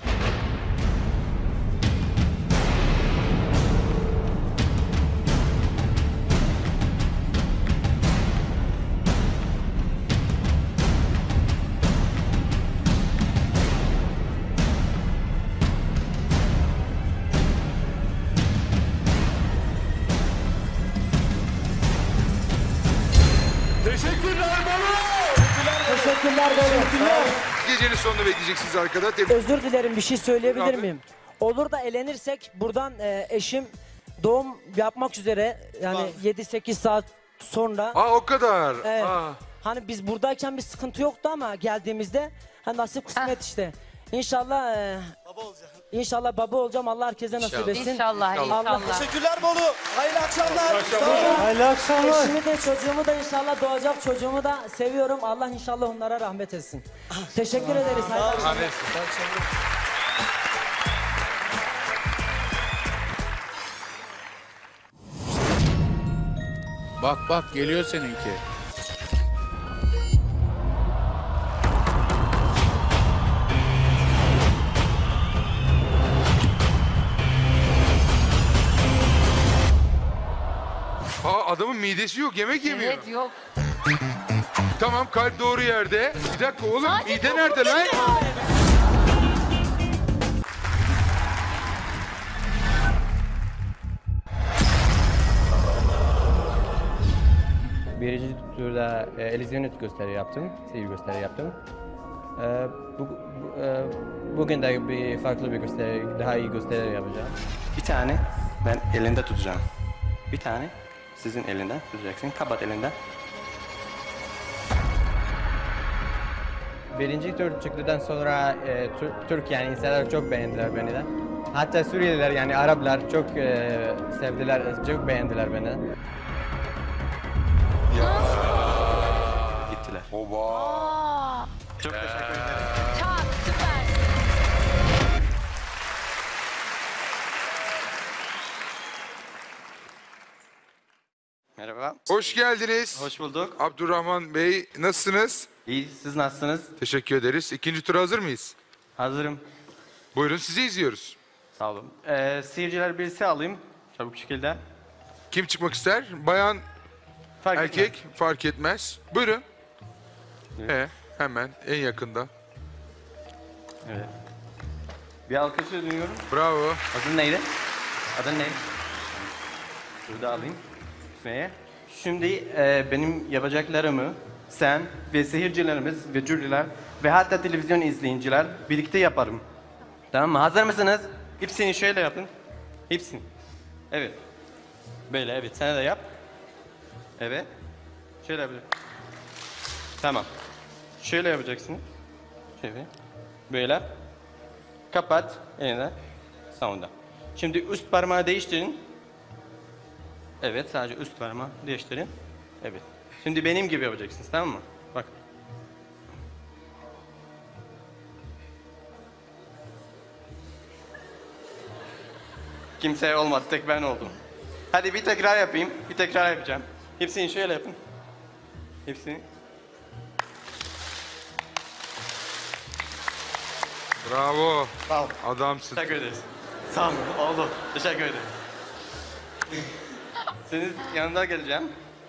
Teşekkürler baba! Teşekkürler baba. Gecenin sonunda bekleyeceksiniz arkada. Tebrik- Özür dilerim, bir şey söyleyebilir Abi. miyim? Olur da elenirsek buradan e, eşim doğum yapmak üzere yani yedi sekiz saat sonra. Aa o kadar. Evet. Aa. Hani biz buradayken bir sıkıntı yoktu ama geldiğimizde ha, nasip kısmet işte. İnşallah e, baba olacağım. İnşallah baba olacağım. Allah herkese nasip İnşallah. etsin. İnşallah, inşallah. Teşekkürler Bolu. Hayırlı akşamlar. Hayırlı akşamlar. Eşimi de çocuğumu da inşallah doğacak çocuğumu da seviyorum. Allah inşallah onlara rahmet etsin. Teşekkür ederiz. Hayırlı akşamlar. Bak bak geliyor seninki. Aa adamın midesi yok, yemek yemiyor. Evet yok. Tamam kalp doğru yerde. Bir dakika oğlum Sadece mide topu nerede lan? gitti. Birinci turda e, Elysium gösteri yaptım, seyir gösteri yaptım. E, bu, bu, e, bugün de bir farklı bir gösteri, daha iyi gösteri yapacağım. Bir tane ben elinde tutacağım. Bir tane sizin elinden tutacaksın. Kapat elinden. Birinci tur çıktıktan sonra e, Türk, Türk yani insanlar çok beğendiler beni de. Hatta Suriyeliler yani Araplar çok e, sevdiler, çok beğendiler beni. Gittiler. Oba. Aa, Çok teşekkür ederim. çok süper. Merhaba. Hoş geldiniz. Hoş bulduk. Abdurrahman Bey nasılsınız? İyi, siz nasılsınız? Teşekkür ederiz. İkinci tura hazır mıyız? Hazırım. Buyurun sizi izliyoruz. Sağ olun. Ee, seyirciler birisi alayım. Çabuk şekilde. Kim çıkmak ister? Bayan, Fark erkek etmez. fark etmez. Buyurun. He, hemen en yakında. Evet. Bir alkışı duyuyorum. Bravo. Adın neydi? Adın neydi? Burada alayım. Ve şimdi e, benim yapacaklarımı sen ve seyircilerimiz ve jüriler ve hatta televizyon izleyiciler birlikte yaparım. Tamam mı? Hazır mısınız? Hepsini şöyle yapın. Hepsini. Evet. Böyle evet. Sen de yap. Evet. Şöyle yapacağım. Tamam. Şöyle yapacaksın. Şöyle. Böyle. Kapat. Eline. Sonunda. Şimdi üst parmağı değiştirin. Evet, sadece üst parmağı değiştirin. Evet. Şimdi benim gibi yapacaksınız, tamam mı? Bak. Kimse olmadı, tek ben oldum. Hadi bir tekrar yapayım, bir tekrar yapacağım. Hepsini şöyle yapın. Hepsini. Bravo. Sağ ol. Adamsın. Teşekkür ederiz. Sağ olun, oldu. Teşekkür ederim. Senin yanına geleceğim.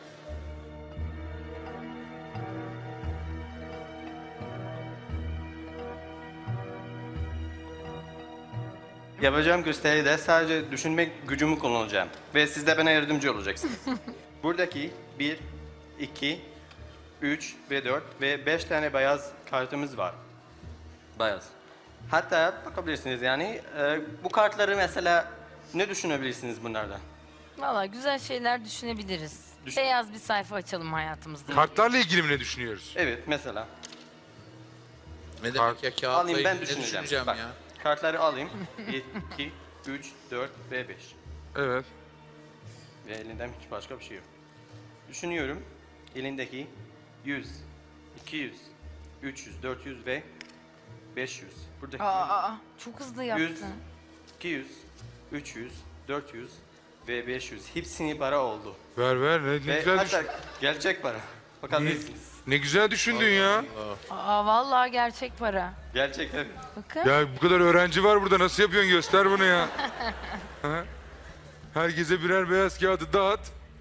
Yapacağım gösteride sadece düşünmek gücümü kullanacağım. Ve siz de bana yardımcı olacaksınız. Buradaki bir, iki, üç ve dört ve beş tane beyaz kartımız var. Beyaz. Hatta bakabilirsiniz yani e, bu kartları mesela ne düşünebilirsiniz bunlardan? Valla güzel şeyler düşünebiliriz. Beyaz bir sayfa açalım hayatımızda. Kartlarla ilgili mi ne düşünüyoruz? Evet mesela. Ne demek ya kağıtla Alayım ben ilgili ne düşüneceğim. düşüneceğim Bak, ya? kartları alayım. bir, iki, üç, dört ve beş. Evet. Ve elinden hiç başka bir şey yok. Düşünüyorum elindeki yüz, iki yüz, üç yüz, dört yüz ve beş yüz. Buradaki Aa, aa, çok hızlı yaptın. yüz, iki yüz, üç yüz, dört yüz ve beş yüz. Hepsini para oldu. Ver ver ne, ne Ve güzel hatta düşün. gerçek para. Bakabilirsiniz. Ne güzel düşündün ya. Aa, vallahi gerçek para. Gerçek evet. Bakın. Ya bu kadar öğrenci var burada nasıl yapıyorsun göster bunu ya. Ha? Herkese birer beyaz kağıdı dağıt.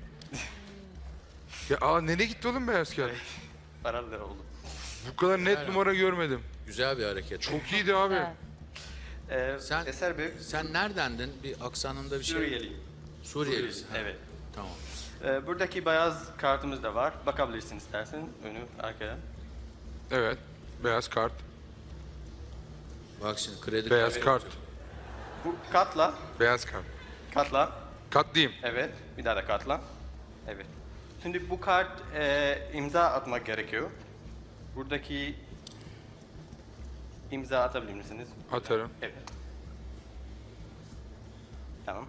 Ya aa nereye gitti oğlum beyaz kağıt? Paralar oldu. Bu kadar net numara görmedim. Güzel bir hareket. Çok iyiydi abi. Ee, Sen, Eser Bey. Sen neredendin? Bir aksanında bir şey. Suriyeli. Suriyelisin. ha. Evet. Tamam. Ee, buradaki beyaz kartımız da var. Bakabilirsin istersen önü arkaya. Evet. Beyaz kart. Bak şimdi kredi Beyaz Evet. kart. Bu katla. Beyaz kart. Katla. Kat diyeyim. Evet. Bir daha da katla. Evet. Şimdi bu kart e, imza atmak gerekiyor. Buradaki imza atabilir misiniz? Atarım. Evet. Tamam.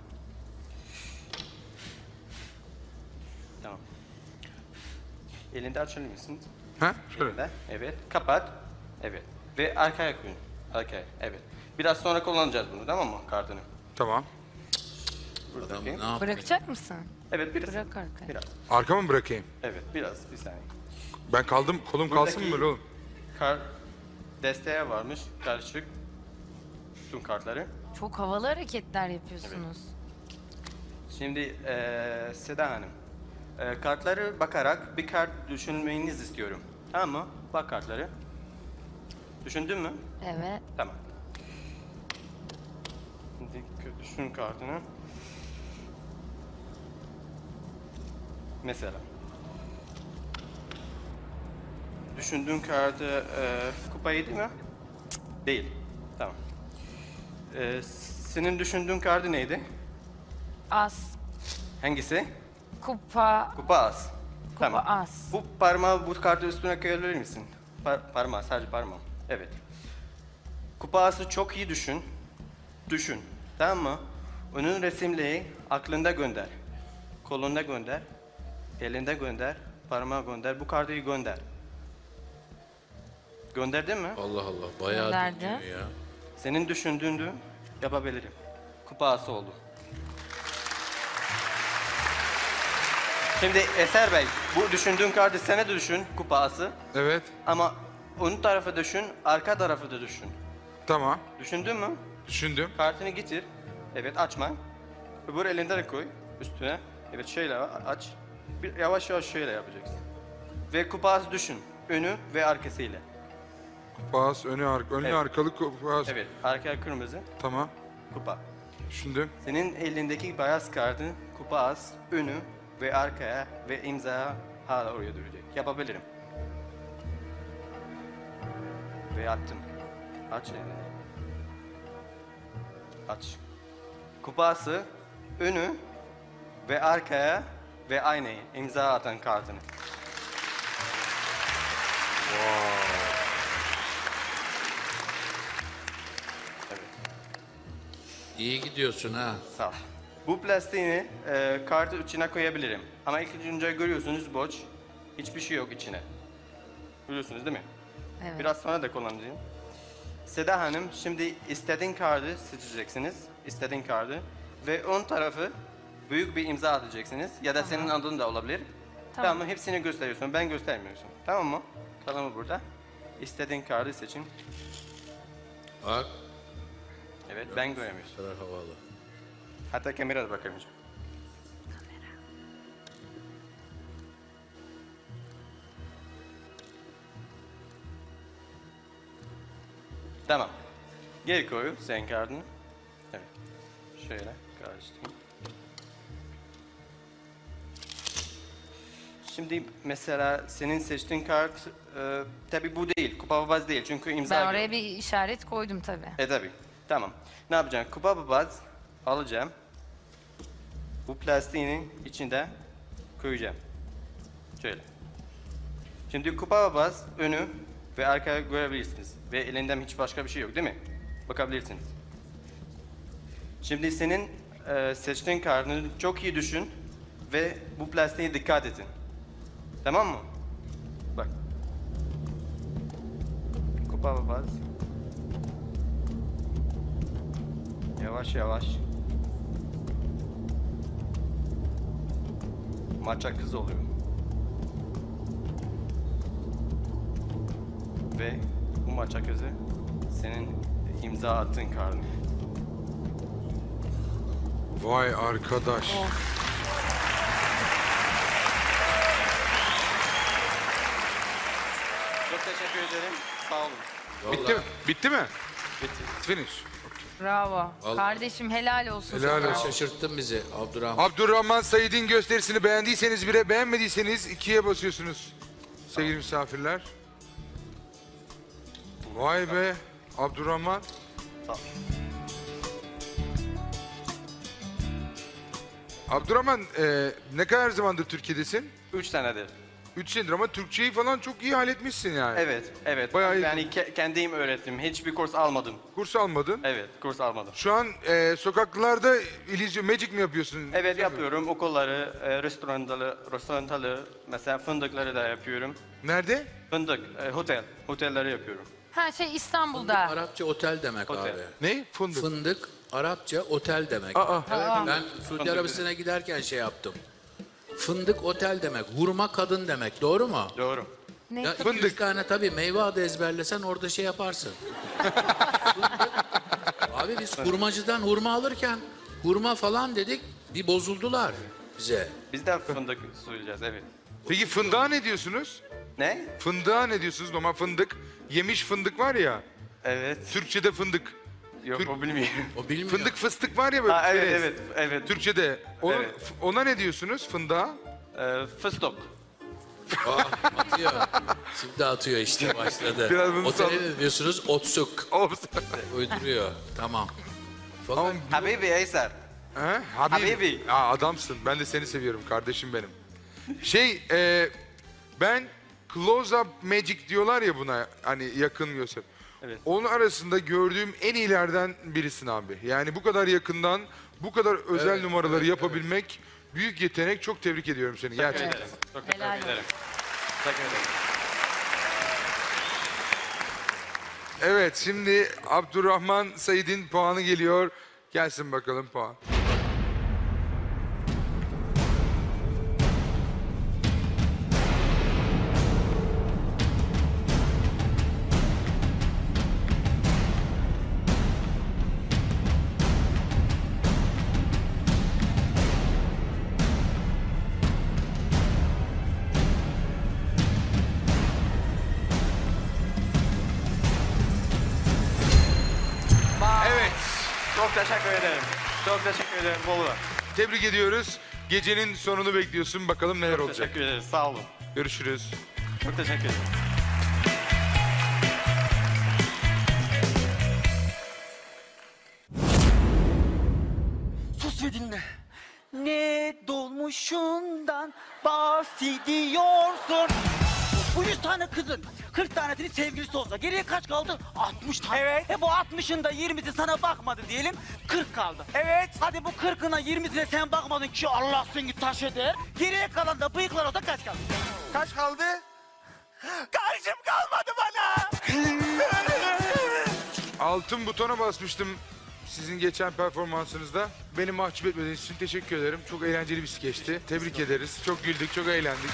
Tamam. Elinde açabilir misiniz? Ha? Şöyle. Elinde. Evet. Kapat. Evet. Ve arkaya koyun. Arkaya. Evet. Biraz sonra kullanacağız bunu tamam mı? Kartını. Tamam. Buradaki. Bırakacak mısın? Evet biraz. Bırak arkaya. Biraz. Arka mı bırakayım? Evet biraz. Bir saniye. Ben kaldım kolum kalsın mı Buradaki böyle oğlum? Kart desteğe varmış. Karışık. Tüm kartları. Çok havalı hareketler yapıyorsunuz. Şimdi eee Seda Hanım. eee, kartları bakarak bir kart düşünmenizi istiyorum. Tamam mı? Bak kartları. Düşündün mü? Evet. Tamam. Şimdi düşün kartını. Mesela. Düşündüğün kartı eee kupayı değil mi? Değil. Tamam. Eee, senin düşündüğün kartı neydi? As, Hangisi? kupa, Kupa as. kupa as. Bu parmağı bu kartı üstüne koyabilir misin? Par parmağı, sadece parmağı. Evet. Kupa ası çok iyi düşün. Düşün. Tamam mı? Onun resimleri aklında gönder. Kolunda gönder. Elinde gönder. Parmağı gönder. Bu kartı gönder. Gönderdin mi? Allah Allah bayağı Gönderdi. düşünüyor ya. Senin düşündüğünü yapabilirim. Kupa ası oldu. Şimdi Eser Bey, bu düşündüğün kartı sen de düşün, kupa ası. Evet. Ama ön tarafı düşün, arka tarafı da düşün. Tamam. Düşündün mü? Düşündüm. Kartını getir. Evet, açma. Öbür elinden koy üstüne. Evet, şöyle aç. Bir yavaş yavaş şöyle yapacaksın. Ve kupa ası düşün, önü ve arkasıyla. Pas, önü, arka, önlü Evet. arkalı pas. Evet, arkaya kırmızı, Tamam. kupa. Düşündüm. Senin elindeki beyaz kartın kupa as, önü ve arkaya ve imza hala oraya duracak. Yapabilirim. Ve attım. Aç elini. Aç. Kupası, önü ve arkaya ve aynı imza atan kartını. İyi gidiyorsun ha. Sağ ol. Bu plastiğini e, kartı içine koyabilirim. Ama ilk önce görüyorsunuz boş. Hiçbir şey yok içine. Biliyorsunuz değil mi? Evet. Biraz sonra da kullanacağım. Seda Hanım şimdi istediğin kartı seçeceksiniz. İstediğin kartı. Ve ön tarafı büyük bir imza atacaksınız. Ya da senin adın da olabilir. Tamam. Tamam mı? Hepsini gösteriyorsun. Ben göstermiyorsun. Tamam mı? Kalamı burada. İstediğin kartı seçin. Bak. Evet ben göremiyorum. kadar havalı. Hatta kamerada bakamayacağım. Tamam. Geri koy sen kartını. Evet. Şöyle karıştırayım. Şimdi mesela senin seçtiğin kart e, tabii bu değil, kupa babaz değil çünkü imza Ben yok. oraya bir işaret koydum tabii. E tabii, tamam. Ne yapacağım? Kupa babaz alacağım. Bu plastiğinin içinde koyacağım. Şöyle. Şimdi kupa babaz önü ve arkaya görebilirsiniz. Ve elinden hiç başka bir şey yok değil mi? Bakabilirsiniz. Şimdi senin e, seçtiğin kartını çok iyi düşün ve bu plastiğe dikkat edin. Tamam mı? Bak. Kupa babaz. Yavaş yavaş. Maça kız oluyor. Ve bu maça kızı senin imza attığın kartın. Vay arkadaş. Çok teşekkür ederim. Sağ olun. Bitti mi? Bitti mi? Bitti. Finish. Bravo. Vallahi- Kardeşim helal olsun. Helal sana. olsun. Şaşırttın bizi Abdurrahman. Abdurrahman Said'in gösterisini beğendiyseniz bire, beğenmediyseniz ikiye basıyorsunuz sevgili misafirler. Vay be Abdurrahman. Sağ ol. Abdurrahman e, ne kadar zamandır Türkiye'desin? Üç senedir. Üç senedir ama Türkçeyi falan çok iyi halletmişsin yani. Evet, evet. Bayağı iyi. Yani ke- kendim öğrettim. Hiçbir kurs almadım. Kurs almadın. Evet, kurs almadım. Şu an e, sokaklarda illüzyon, magic mi yapıyorsun? Evet yapıyorum. Okulları, e, restoranları, restoranları, mesela fındıkları da yapıyorum. Nerede? Fındık, e, otel. Otelleri yapıyorum. Ha şey İstanbul'da. Arapça otel demek Otel. abi. Ne? Fındık. Fındık Arapça otel demek. Aa. Evet, Aa. ben Suudi Arabistan'a giderken şey yaptım. Fındık otel demek, hurma kadın demek. Doğru mu? Doğru. Ne? Ya iki yüz tane tabii meyve adı ezberlesen orada şey yaparsın. Fındık. Abi biz hurmacıdan hurma alırken hurma falan dedik, bir bozuldular bize. Biz de fındık söyleyeceğiz, evet. Peki fındığa ne diyorsunuz? Ne? Fındığa ne diyorsunuz? Normal fındık. Yemiş fındık var ya. Evet. Türkçe'de fındık. Yok Türk- o bilmiyorum. O bilmiyor. Fındık fıstık var ya böyle. Ha, evet, çerez. evet, evet. Türkçe'de. Ona, Evet. f- ona ne diyorsunuz fındığa? E, fıstık. Aa, atıyor. Şimdi atıyor işte başladı. Biraz bunu Otele sal- ne diyorsunuz? Otsuk. Uyduruyor. Tamam. Fakat Habibi Eser. He? Habibi. Habibi. Aa, adamsın. Ben de seni seviyorum kardeşim benim. Şey, e, ben close up magic diyorlar ya buna, hani yakın göster. Evet. Onun arasında gördüğüm en iyilerden birisin abi. Yani bu kadar yakından bu kadar özel Evet, numaraları evet, yapabilmek büyük yetenek. Çok tebrik ediyorum seni gerçekten. Ederim. Çok teşekkür Helal ederim. Teşekkür ederim. Evet, şimdi Abdurrahman Said'in puanı geliyor. Gelsin bakalım puan. Evet. Çok teşekkür ederim. Çok teşekkür ederim Bolu. Tebrik ediyoruz. Gecenin sonunu bekliyorsun. Bakalım neler Çok olacak. teşekkür ederiz. Sağ olun. Görüşürüz. Çok teşekkür ederim. Sus ve dinle. Ne dolmuşundan bahsediyorsun? Bu yüz tane kızın kırk tanesinin sevgilisi olsa geriye kaç kaldı? altmış tane. Evet. E bu altmışın da yirmisi sana bakmadı diyelim. kırk kaldı. Evet. Hadi bu kırkına yirmisine sen bakmadın ki Allah seni taş eder. Geriye kalan da bıyıklar olsa kaç kaldı? Kaç kaldı? Karşım kalmadı bana. Altın butona basmıştım sizin geçen performansınızda. Beni mahcup etmediğiniz için teşekkür ederim. Çok eğlenceli bir skeçti. Tebrik ederiz. Çok güldük, çok eğlendik.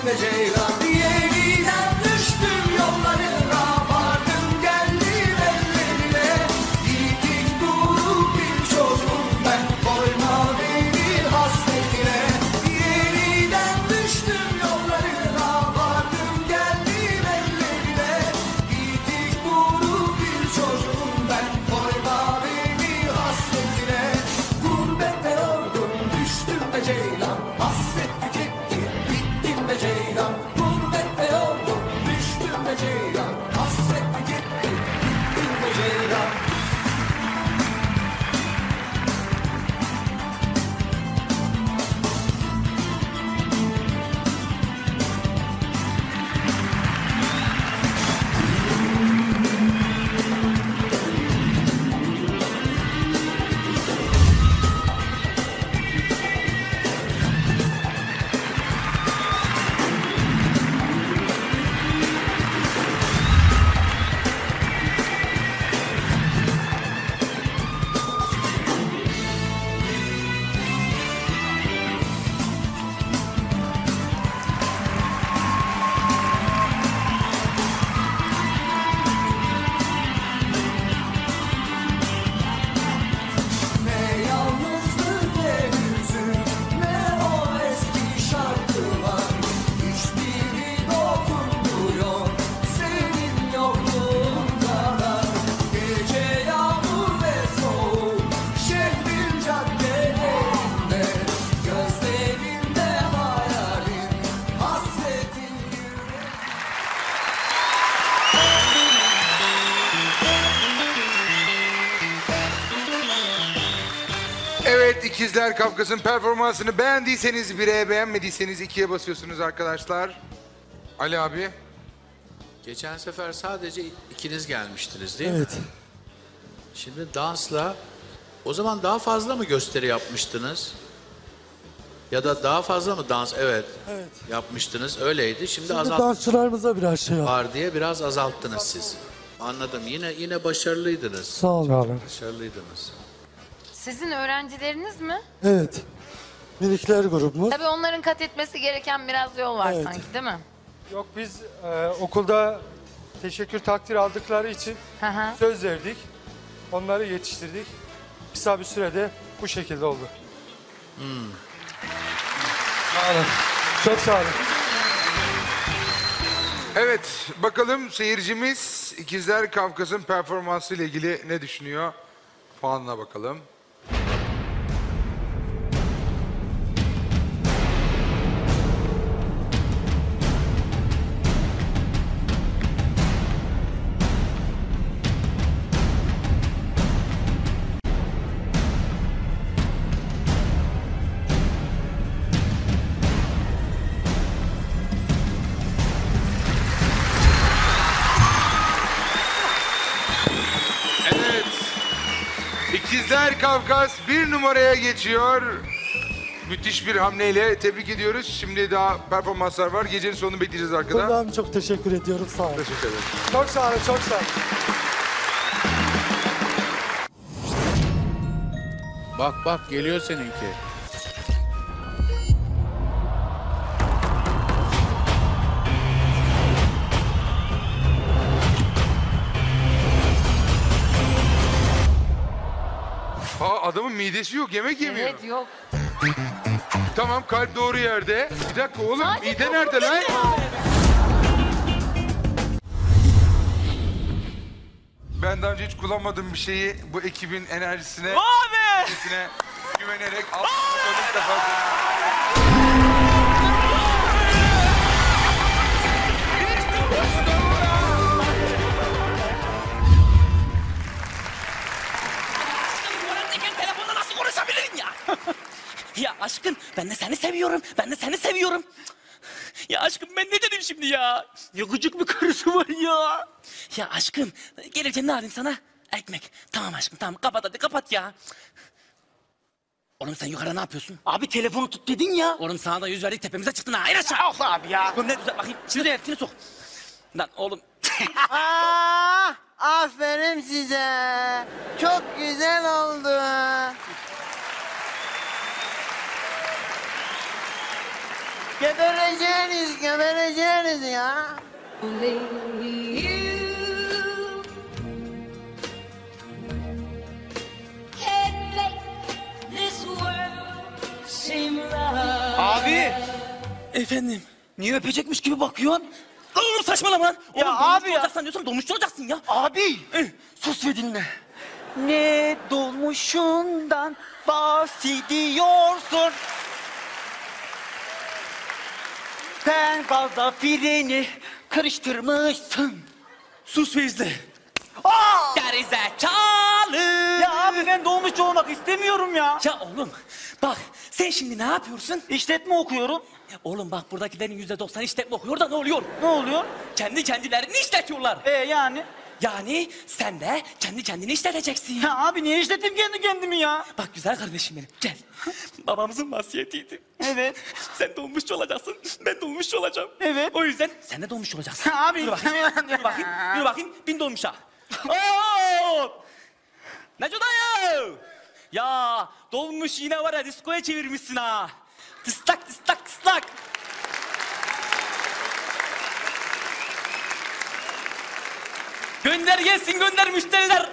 be ceylan. Yeniden düştüm yollarına, vardım geldim ellerine. Yiğitim doğru bir çocuğum ben, koyma beni hasretine. Yeniden düştüm yollarına, vardım geldim ellerine. Yiğitim doğru bir çocuğum ben, koyma beni hasretine. Gurbette oldum, düştüm be ceylan, hasret tüketti, bittim be ceylan. Gurbette oldum, düştüm be ceylan, hasret tüketti, bittim be ceylan. Ne yalnızlık ne hüzün, ne o eski şarkılar. Hiçbiri dokunmuyor senin yokluğun kadar. Gece yağmur ve soğuk, şehrin caddelerinde. Gözlerimde hayalin, hasretin Evet, İkizler Kafkas'ın performansını beğendiyseniz bire, beğenmediyseniz ikiye basıyorsunuz arkadaşlar. Ali abi. Geçen sefer sadece ikiniz gelmiştiniz değil mi? Evet. Şimdi dansla, o zaman daha fazla mı gösteri yapmıştınız? Ya da daha fazla mı dans? Evet. Evet. Yapmıştınız, öyleydi. Şimdi, Şimdi azalt dansçılarımıza biraz şey yap. var diye biraz azalttınız siz. Anladım. Yine yine başarılıydınız. Sağ olun. Başarılıydınız. Sizin öğrencileriniz mi? Evet. Minikler grubumuz. Tabii onların kat etmesi gereken biraz yol var Evet. sanki, değil mi? Yok biz e, okulda teşekkür takdir aldıkları için Hı hı. söz verdik. Onları yetiştirdik. Kısa bir sürede bu şekilde oldu. Hmm. Sağ olun. Çok sağ olun. Evet, bakalım seyircimiz İkizler Kafkas'ın performansı ile ilgili ne düşünüyor? Puanına bakalım. Evet. İkizler Kafkas bir numaraya geçiyor. Müthiş bir hamleyle tebrik ediyoruz. Şimdi daha performanslar var. Gecenin sonunu bekleyeceğiz arkada. Buradan çok teşekkür ediyorum. Sağ olun. Teşekkür ederim. Çok sağ olun. Çok sağ olun. Bak bak geliyor seninki. Aa, adamın midesi yok, yemek yemiyor. Evet, yok. Tamam, kalp doğru yerde. Bir dakika oğlum, Sadece mide nerede lan? Ben daha önce hiç kullanmadığım bir şeyi bu ekibin enerjisine, Abi! enerjisine güvenerek aldım. İlk defa. Telefonda nasıl konuşabilirim ya? Ya aşkım ben de seni seviyorum. Ben de seni seviyorum. Ya aşkım ben ne dedim şimdi ya? Ne gıcık bir karısı var ya. Ya aşkım gelirken ne alayım sana? Ekmek. Tamam aşkım tamam kapat hadi kapat ya. Oğlum sen yukarıda ne yapıyorsun? Abi telefonu tut dedin ya. Oğlum sana da yüz verdik tepemize çıktın ha. İn aşağı. Yok abi ya. Dur ne düzel bakayım. Şimdi hepsini sok. Lan oğlum. Aa, aferin size. Çok güzel oldu. Gebereceğiniz, gebereceğiniz ya. Abi. Efendim. Niye öpecekmiş gibi bakıyorsun? Oğlum saçmalama lan. Ya Oğlum, abi ya. olacaksan diyorsan dolmuşçu olacaksın ya. Abi. Sus ve dinle. Ne dolmuşundan bahsediyorsun? Sen gazda freni karıştırmışsın. Sus ve izle. Aa! Gerizekalı. Ya abi ben dolmuşçu olmak istemiyorum ya. Ya oğlum bak sen şimdi ne yapıyorsun? İşletme okuyorum. Oğlum bak buradakilerin yüzde doksan işletme okuyor da ne oluyor? Ne oluyor? Kendi kendilerini işletiyorlar. E yani? Yani sen de kendi kendini işleteceksin. Ya abi niye işleteyim kendi kendimi ya? Bak güzel kardeşim benim gel. Babamızın vasiyetiydi. Evet. Sen dolmuşçu olacaksın, ben dolmuşçu olacağım. Evet. O yüzden sen de dolmuşçu olacaksın. Abi. Dur bakayım, dur bakayım, dur bakayım, bin dolmuşa. Oo! Neco dayı! Ya dolmuş yine var ya diskoya çevirmişsin ha. Tıstak tıstak tıstak. Gönder gelsin gönder müşteriler.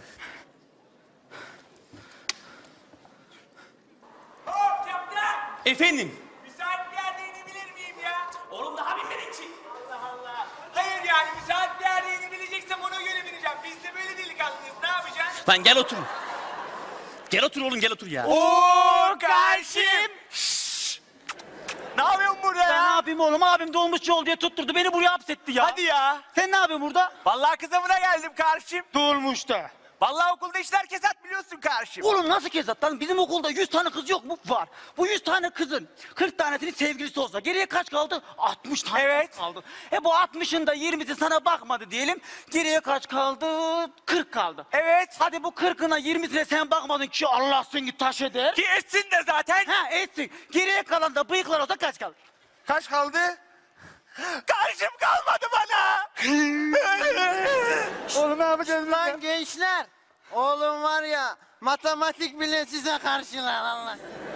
Hop kaptan! Efendim? Müsait bir yerde inebilir miyim ya? Oğlum daha binmedin ki. Allah Allah. Hayır yani müsait bir yerde inebileceksem ona göre bineceğim. Biz de böyle delikanlıyız. Ne yapacağız? Lan gel otur. Gel otur oğlum gel otur ya. Oo karşım. Ne yapıyorsun burada ya? Ben ne yapayım oğlum abim dolmuşçu ol diye tutturdu beni buraya hapsetti ya. Hadi ya. Sen ne yapıyorsun burada? Vallahi kızımına geldim karşım. Dolmuşta. Vallahi okulda işler kesat biliyorsun karşım. Oğlum nasıl kezat lan? Bizim okulda yüz tane kız yok mu? Var. Bu yüz tane kızın kırk tanesinin sevgilisi olsa geriye kaç kaldı? altmış tane Evet. kaldı. E bu altmışında yirmisi sana bakmadı diyelim. Geriye kaç kaldı? kırk kaldı. Evet. Hadi bu kırkına yirmisine sen bakmadın ki Allah seni taş eder. Ki etsin de zaten. Ha etsin. Geriye kalan da bıyıklar olsa kaç kaldı? Kaç kaldı? Karşım kalmadı bana. Oğlum ne yapacağız lan gençler? Oğlum var ya matematik bile size karşılar Allah.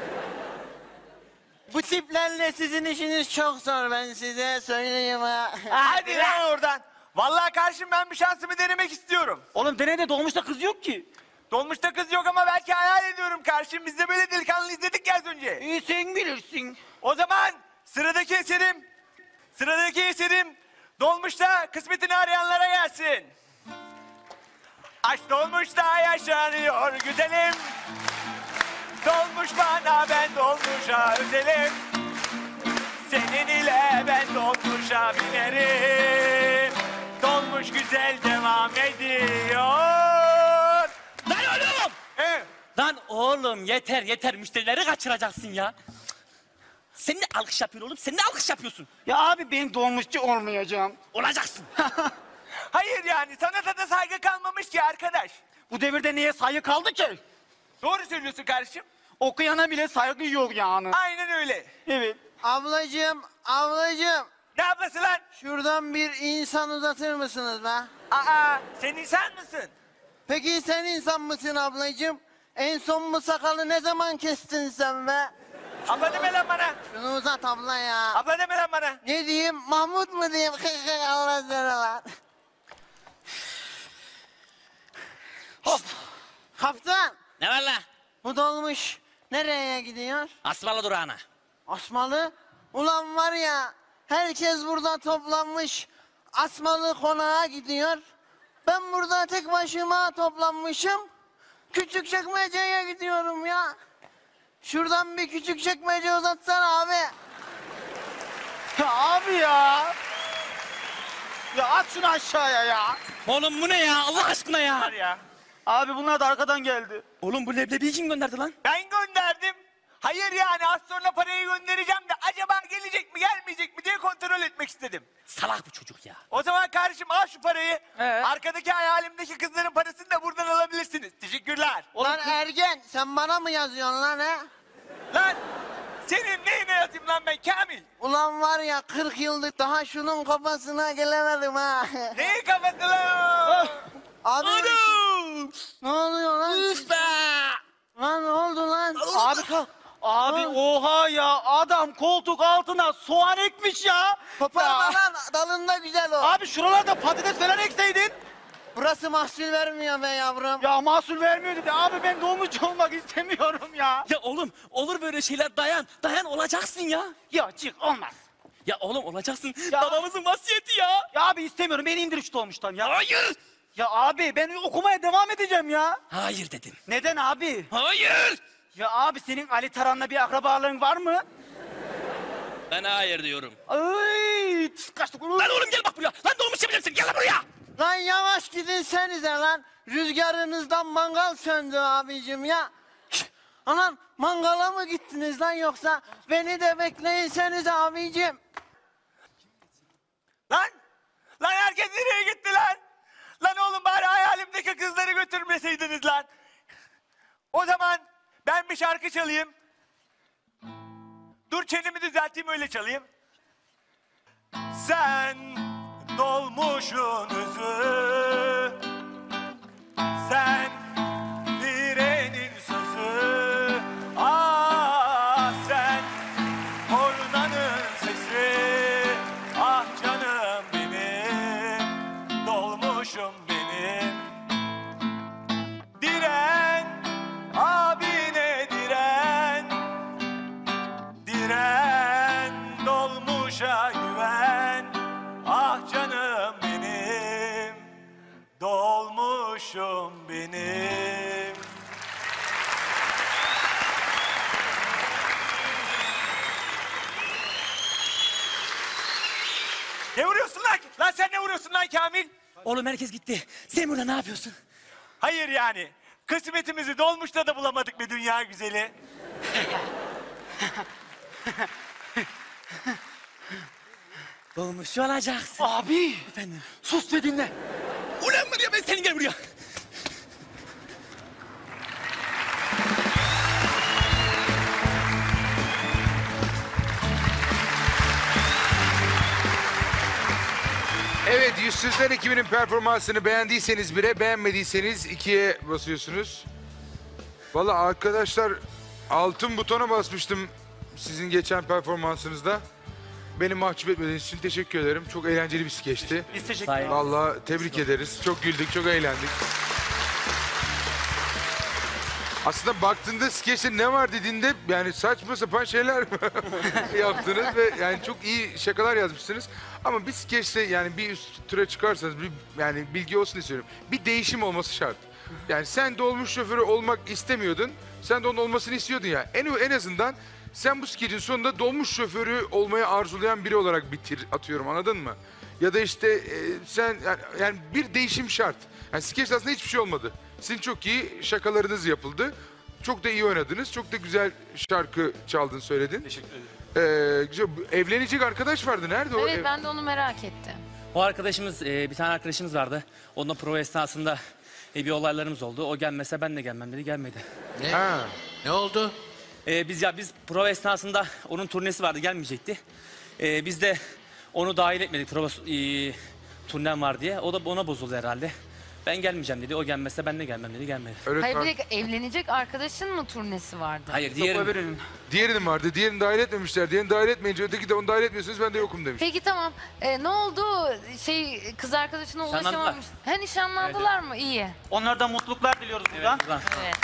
Bu tiplerle sizin işiniz çok zor ben size söyleyeyim ha. Hadi lan oradan. Vallahi karşım ben bir şansımı denemek istiyorum. Oğlum denede dolmuşta kız yok ki. Dolmuşta kız yok ama belki hayal ediyorum karşım. Biz de böyle delikanlı izledik ya az önce. İyi sen bilirsin. O zaman sıradaki eserim, sıradaki eserim dolmuşta kısmetini arayanlara gelsin. Aşk dolmuşta yaşanıyor güzelim. Dolmuş bana ben dolmuşa özelim. Senin ile ben dolmuşa binerim. Dolmuş güzel devam ediyor. Lan oğlum! He? Lan oğlum yeter yeter müşterileri kaçıracaksın ya. Sen ne alkış yapıyorsun oğlum? Sen ne alkış yapıyorsun? Ya abi ben dolmuşçu olmayacağım. Olacaksın. Hayır yani sanata da saygı kalmamış ki arkadaş. Bu devirde niye saygı kaldı ki? Doğru söylüyorsun kardeşim. Okuyana bile saygı yok yani. Aynen öyle. Evet. Ablacığım, ablacığım. Ne ablası lan? Şuradan bir insan uzatır mısınız be? Aa sen insan mısın? Peki sen insan mısın ablacığım? En son bu sakalı ne zaman kestin sen be? Abla deme lan bana. Şunu uzat abla ya. Abla deme lan bana. Ne diyeyim? Mahmut mu diyeyim? Allah sana lan. Hop. Kaptan. Ne var la? Bu dolmuş nereye gidiyor? Asmalı durağına. Asmalı? Ulan var ya herkes burada toplanmış. Asmalı konağa gidiyor. Ben burada tek başıma toplanmışım. Küçük çekmeceye gidiyorum ya. Şuradan bir küçük çekmece uzatsana abi. Ya abi ya. Ya at şunu aşağıya ya. Oğlum bu ne ya Allah aşkına ya. Var ya. Abi bunlar da arkadan geldi. Oğlum bu leblebiyi kim gönderdi lan? Ben gönderdim. Hayır yani az sonra parayı göndereceğim de acaba gelecek mi gelmeyecek mi diye kontrol etmek istedim. Salak bu çocuk ya. O zaman kardeşim al şu parayı. Evet. Arkadaki hayalimdeki kızların parasını da buradan alabilirsiniz. Teşekkürler. Lan Ergen sen bana mı yazıyorsun lan he? Lan senin neyine yazayım lan ben Kamil? Ulan var ya kırk yıldır daha şunun kafasına gelemedim ha. Neyi kafası lan? Abi ne oluyor lan? Üf be! Lan ne oldu lan? Abi kalk. Abi oha ya, adam koltuk altına soğan ekmiş ya. Koparma Ya. lan, dalında güzel o. Abi şuralarda patates falan ekseydin. Burası mahsul vermiyor be yavrum. Ya mahsul vermiyor dedi. Abi ben dolmuşçu olmak istemiyorum ya. Ya oğlum olur böyle şeyler, dayan. Dayan, olacaksın ya. Ya çık olmaz. Ya oğlum olacaksın. Ya. Babamızın vasiyeti ya. Ya abi istemiyorum, beni indir şu dolmuştan ya. Hayır. Ya abi ben okumaya devam edeceğim ya. Hayır dedim. Neden abi? Hayır. Ya abi senin Ali Taran'la bir akrabalığın var mı? Ben hayır diyorum. Ay, kaçtık. Lan oğlum gel bak buraya. Lan dolmuş yapacağım, gel lan buraya. Lan yavaş gidin senize lan. Rüzgarınızdan mangal söndü abicim ya. Şş, Anam mangala mı gittiniz lan yoksa? Beni de bekleyinseniz abicim. Lan! Lan herkes nereye gitti lan? Lan oğlum bari hayalimdeki kızları götürmeseydiniz lan. O zaman ben bir şarkı çalayım. Dur çenemi düzelteyim öyle çalayım. Sen dolmuşun özü, sen virenin sözü, ah sen kornanın sesi, ah canım benim, dolmuşum benim. Diren, abine diren, diren dolmuşa güven, ah canım benim, dolmuşum benim. Ne vuruyorsun lan? Lan sen ne vuruyorsun lan Kamil? Oğlum herkes gitti. Sen burada ne yapıyorsun? Hayır yani. Kısmetimizi dolmuşta da bulamadık be dünya güzeli. Dolmuş olacaksın. Abi. Efendim. Sus ve dinle. Ulan var ya, ben senin, gel buraya. Evet, Yüzsüzler ekibinin performansını beğendiyseniz bire, beğenmediyseniz ikiye basıyorsunuz. Vallahi arkadaşlar altın butona basmıştım sizin geçen performansınızda. Beni mahcup etmediğiniz için teşekkür ederim. Çok eğlenceli bir skeçti. Biz teşekkür ederiz. Vallahi tebrik ederiz. Çok güldük, çok eğlendik. Aslında baktığında skeçte ne var dediğinde yani saçma sapan şeyler yaptınız ve yani çok iyi şakalar yazmışsınız. Ama bir skeçte yani bir üst tura çıkarsanız bir, yani bilgi olsun istiyorum. Bir değişim olması şart. Yani sen dolmuş şoförü olmak istemiyordun. Sen de onun olmasını istiyordun ya. En, en azından sen bu skeçin sonunda dolmuş şoförü olmayı arzulayan biri olarak bitir atıyorum, anladın mı? Ya da işte e, sen yani, yani bir değişim şart. Yani skeç aslında hiçbir şey olmadı. Sizin çok iyi şakalarınız yapıldı. Çok da iyi oynadınız. Çok da güzel şarkı çaldın, söyledin. Teşekkür ederim. Ee, güzel. Evlenecek arkadaş vardı. Nerede o? Evet Ev- ben de onu merak ettim. O arkadaşımız, e, bir tane arkadaşımız vardı. Onunla prova esnasında e, bir olaylarımız oldu. O gelmese ben de gelmem dedi, gelmedi. Ne? Ne oldu? E, biz ya biz prova esnasında onun turnesi vardı, gelmeyecekti. E, biz de onu dahil etmedik, prova e, turnem var diye. O da ona bozuldu herhalde. Ben gelmeyeceğim dedi. O gelmezse ben de gelmem dedi, gelmedi. Hayır bir dakika, evlenecek arkadaşın mı turnesi vardı? Hayır, diğerinin. Diğerinin vardı. Diğerini dahil etmemişler. Diğerini dahil etmeyince öteki de onu dahil etmiyorsunuz, ben de yokum demiş. Peki tamam. Ee, ne oldu? Şey kız arkadaşına Nişanlandılar. ulaşamamış. He nişanlandılar mı? İyi. Onlardan mutluluklar diliyoruz buradan. Evet.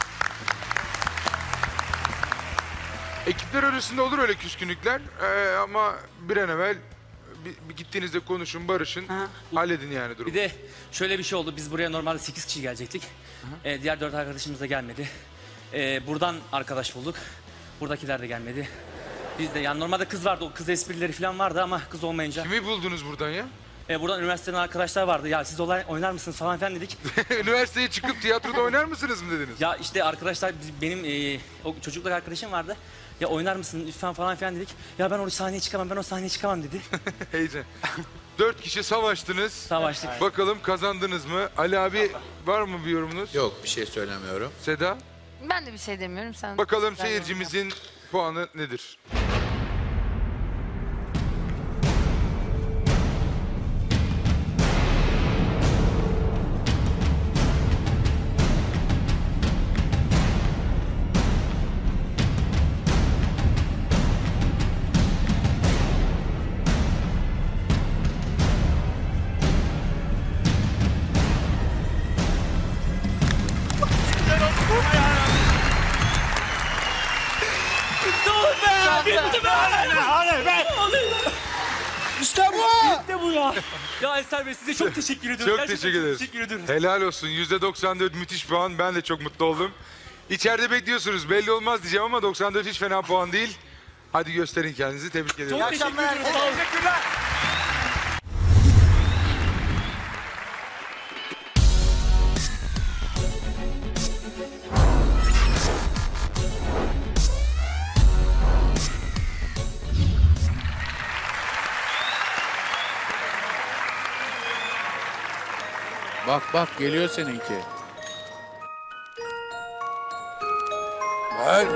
Ekipler arasında olur öyle küskünlükler. Ee, ama bir an evvel bir, bir gittiğinizde konuşun, barışın, halledin yani durumu. Bir de şöyle bir şey oldu. Biz buraya normalde sekiz kişi gelecektik. Ee, diğer dört arkadaşımız da gelmedi. Ee, buradan arkadaş bulduk. Buradakiler de gelmedi. Biz de yani normalde kız vardı. O kız esprileri falan vardı ama kız olmayınca. Kimi buldunuz buradan ya? Ee, buradan üniversiteden arkadaşlar vardı. Ya siz olay, oynar mısınız falan filan dedik. Üniversiteye çıkıp tiyatroda oynar mısınız mı dediniz? Ya işte arkadaşlar biz- benim e, o çocukluk arkadaşım vardı. Ya oynar mısın lütfen falan filan dedik. Ya ben o sahneye çıkamam, ben o sahneye çıkamam dedi. Heyecan. Dört kişi savaştınız. Savaştık. Bakalım kazandınız mı? Ali abi var mı bir yorumunuz? Yok, bir şey söylemiyorum. Seda? Ben de bir şey demiyorum. Sen Bakalım güzel seyircimizin puanı nedir? ya. Ya Eser Bey size çok teşekkür ediyorum. Çok Gerçekten teşekkür ederiz. Teşekkür ediyoruz. Helal olsun. yüzde doksan dört müthiş puan. Ben de çok mutlu oldum. İçeride bekliyorsunuz. Belli olmaz diyeceğim ama doksan dört hiç fena puan değil. Hadi gösterin kendinizi. Tebrik ederim. Çok teşekkür ederim. Teşekkürler. Bak bak geliyor seninki. Ver.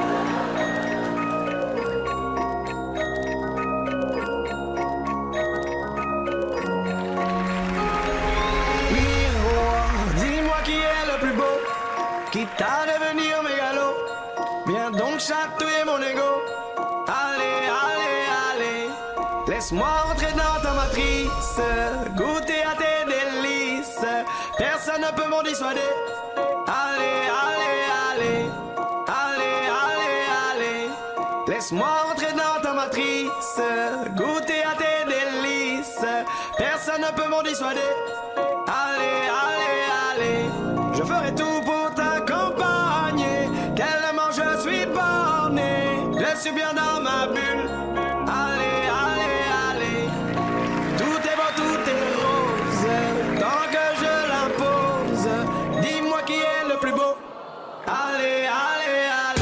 Miroir, dis-moi qui est le plus beau, qui t'a devenir mégalo. Viens donc chatouiller mon ego. Allez, allez, allez, laisse-moi entrer dans ta matrice, goûter à tes délices. Personne ne peut m'en dissuader. Allez, allez, allez, allez, allez, allez, laisse-moi entrer dans ta matrice, goûter à tes délices. Personne ne peut m'en dissuader. Allez, allez, allez, je ferai tout pour t'accompagner. Tellement je suis borné, je suis bien dans ma bulle. Allez, allez, allez, tout est beau, tout est rose. Tant que je l'impose, dis-moi qui est le plus beau. Allez, allez, allez.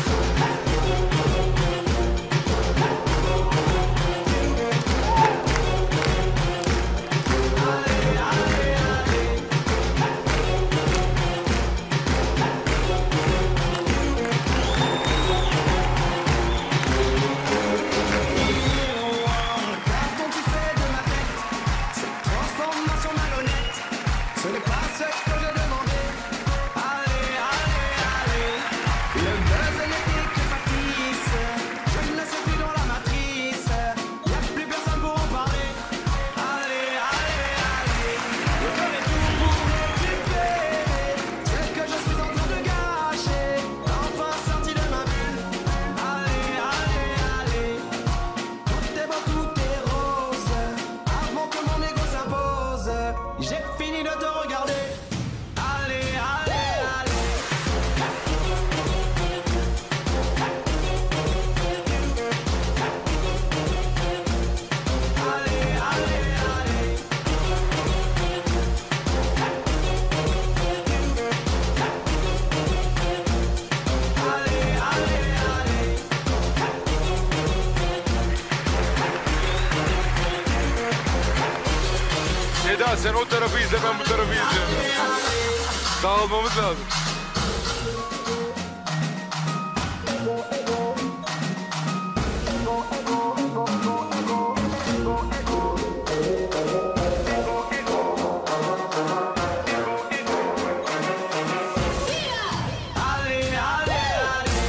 Quand tu fais de ma tête cette transformation malhonnête, ce n'est pas ce que je demandais. Allez, allez, allez, le buzz n'était que factice. Je ne suis plus dans la matrice, y a plus personne pour en parler. Allez, allez, allez, je ferai tout pour récupérer ce que je suis en train de gâcher, enfin sorti de ma bulle. Allez, allez, allez, tout est beau, tout est rose, avant que mon ego s'impose. J'ai fini de te regarder. Allez, allez, allez. Allez, allez, allez. Allez, allez, allez. Seda sen o tarafı izle, ben bu tarafı izliyorum. Dağılmamız lazım. Allez, allez, allez.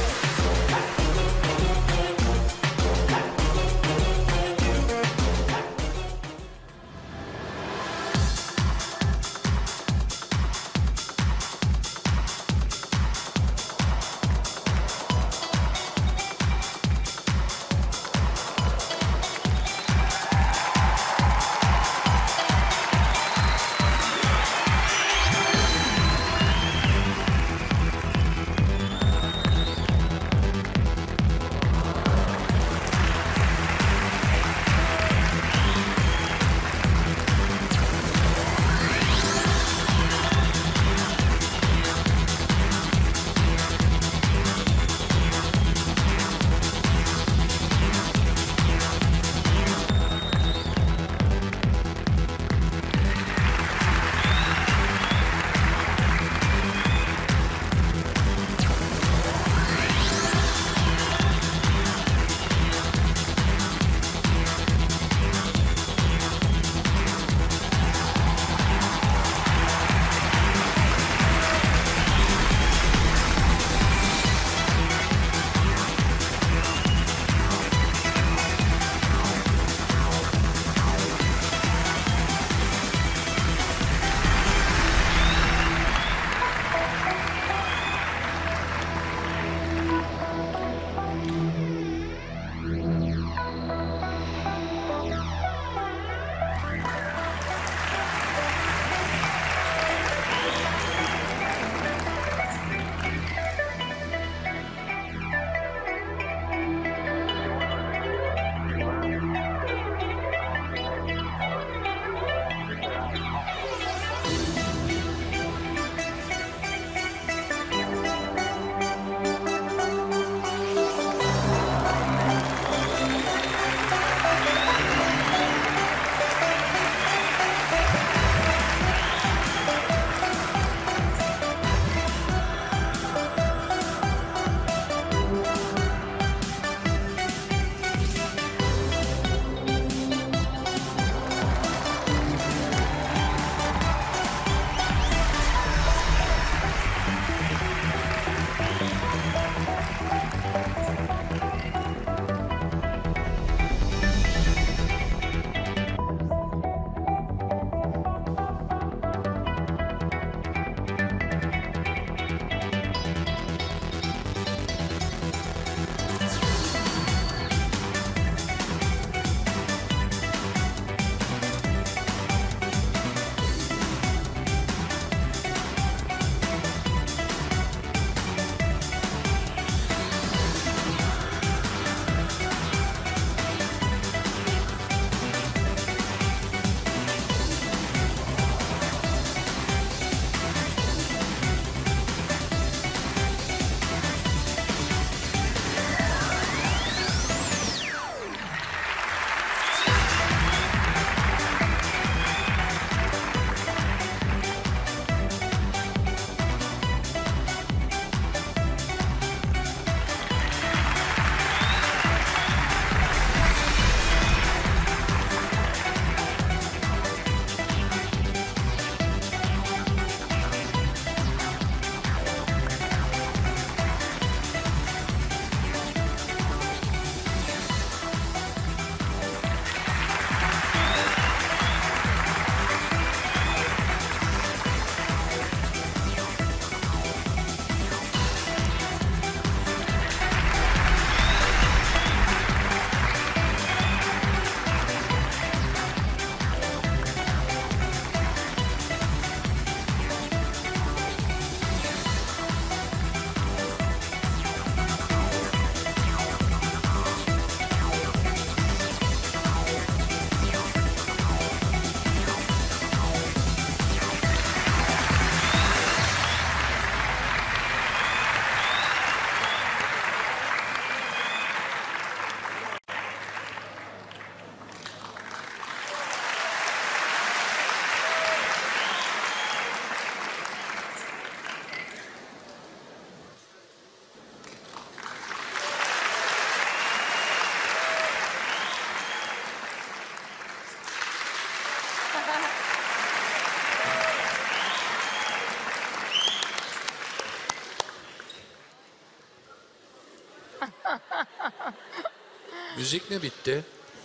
Müzik mi bitti?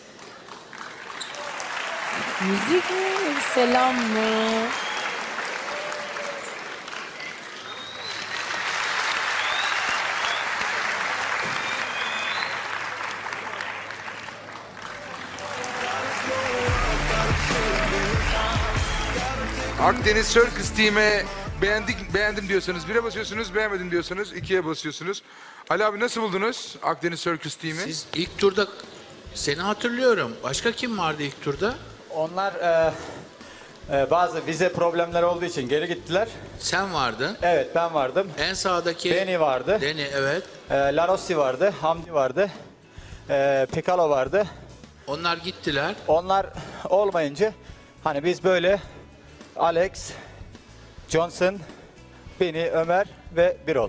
Müzik mi? Selam mı? Akdeniz Circus Team'e beğendik, beğendim diyorsanız bire basıyorsunuz, beğenmedim diyorsanız ikiye basıyorsunuz. Ali abi nasıl buldunuz Akdeniz Circus Team'i? Siz ilk turda seni hatırlıyorum. Başka kim vardı ilk turda? Onlar e, e, bazı vize problemleri olduğu için geri gittiler. Sen vardın. Evet ben vardım. En sağdaki... Deni vardı. Deni evet. E, La Rossi vardı. Hamdi vardı. E, Piccolo vardı. Onlar gittiler. Onlar olmayınca hani biz böyle Alex, Johnson, Beni, Ömer ve Birol.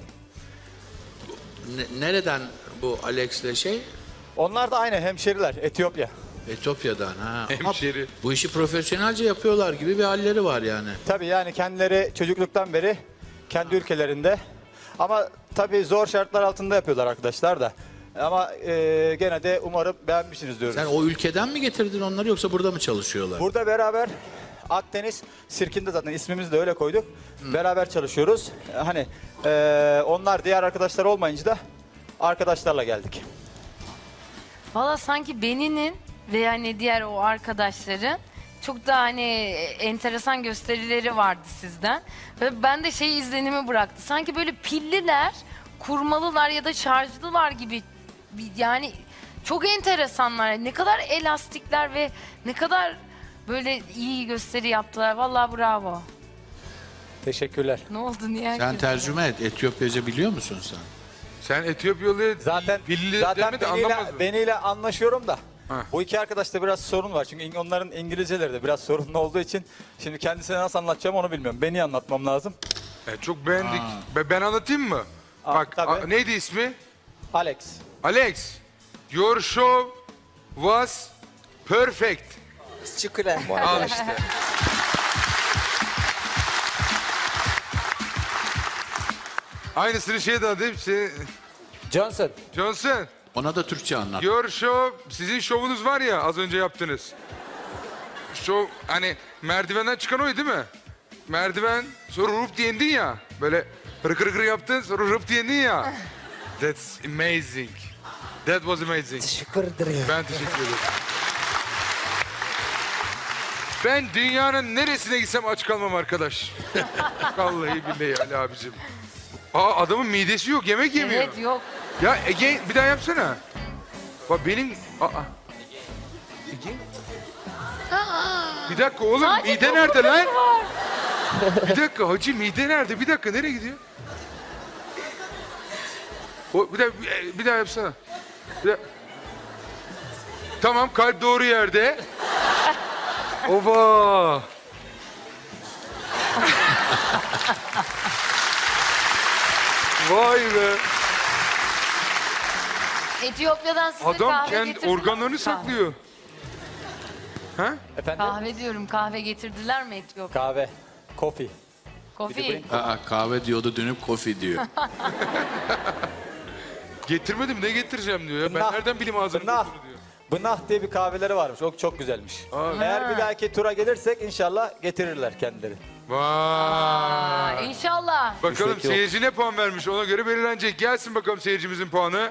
Ne- nereden bu Alex'le şey? Onlar da aynı hemşeriler Etiyopya. Etiyopya'dan ha. Ama Hemşeri. bu işi profesyonelce yapıyorlar gibi bir halleri var yani. Tabii yani kendileri çocukluktan beri kendi ülkelerinde ama tabii zor şartlar altında yapıyorlar arkadaşlar da. Ama e, gene de umarım beğenmişsiniz diyoruz. Sen o ülkeden mi getirdin onları yoksa burada mı çalışıyorlar? Burada beraber Akdeniz Sirkinde zaten ismimizi de öyle koyduk. Beraber çalışıyoruz. Hani e, onlar diğer arkadaşlar olmayınca da arkadaşlarla geldik. Valla sanki Beni'nin ve yani diğer o arkadaşların çok daha hani enteresan gösterileri vardı sizden. Ve ben de şey izlenimi bıraktı. Sanki böyle pilliler, kurmalılar ya da şarjlılar gibi bir- yani çok enteresanlar. Ne kadar elastikler ve ne kadar böyle iyi gösteri yaptılar. Vallahi bravo. Teşekkürler. Ne oldu niye? Sen herkes- tercüme et. Etiyopyaca biliyor musun sen? Sen Etiyopyalı zaten pilli zaten demedi Beni'yle, anlamadım. Beni'yle anlaşıyorum da. Ha. Bu iki arkadaşta biraz sorun var. Çünkü in- onların İngilizceleri de biraz sorunlu olduğu için şimdi kendisine nasıl anlatacağım onu bilmiyorum. Beni anlatmam lazım. E, çok beğendik. Be- ben anlatayım mı? Bak a- neydi ismi? Alex. Alex. Your show was perfect. Teşekkürler. Al işte. Aynısını şey de adı şey... Johnson. Johnson. Ona da Türkçe anlat. Your show, sizin şovunuz var ya az önce yaptınız. Şov hani merdivenden çıkan oydu değil mi? Merdiven sonra rup diye indin ya. Böyle hırkır hırkır yaptın sonra rup diye indin ya. That's amazing. That was amazing. Teşekkür ederim. Ben teşekkür ederim. Ben dünyanın neresine gitsem aç kalmam arkadaş. Vallahi billahi Ali abicim. Aa adamın midesi yok yemek yemiyor. Evet yok. Ya Ege bir daha yapsana. Bak benim... Aa. Ege? Bir dakika oğlum Sadece mide nerede lan? dokunuş var. Bir dakika hacı mide nerede? Bir dakika nereye gidiyor? O, bir daha bir daha yapsana. Bir daha. Tamam kalp doğru yerde. Ova. Vay be. Etiyopya'dan size Adam kahve kendi getirdiler mi? organlarını Kahve. saklıyor. Ha? Efendim? Kahve diyorum kahve getirdiler mi Etiyopya? Kahve. Coffee. Kofi. Aa, kahve diyordu dönüp kofi diyor. Getirmedim ne getireceğim diyor ya. Ben Bınah. nereden bileyim ağzını Bınah. kokunu diyor. Bınah diye bir kahveleri varmış. O çok güzelmiş. Eğer bir dahaki tura gelirsek inşallah getirirler kendileri. Vay. İnşallah. Bakalım Rüşvet yok. seyirci ne puan vermiş ona göre belirlenecek. Gelsin bakalım seyircimizin puanı.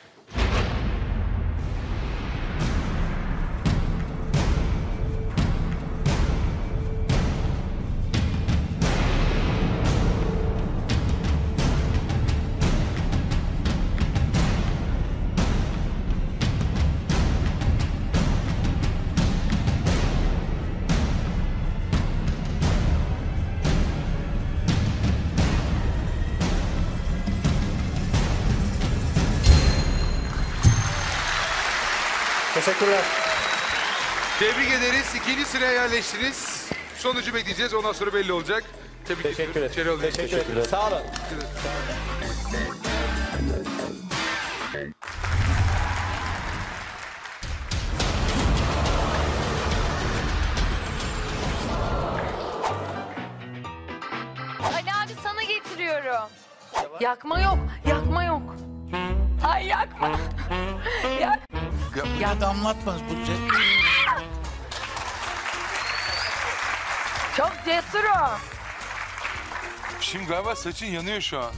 Teşekkürler. Tebrik ederiz. İkinci sıraya yerleştiniz. Sonucu bekleyeceğiz. Ondan sonra belli olacak. Tebrik Teşekkür ederim. İçeri alayım. Teşekkür ederim. Sağ olun. Ali abi sana getiriyorum. Yakma yok, yakma yok. Ay yakma. Yak. Ya damlatmaz bu. Çok cesur o. Şimdi galiba saçın yanıyor şu an.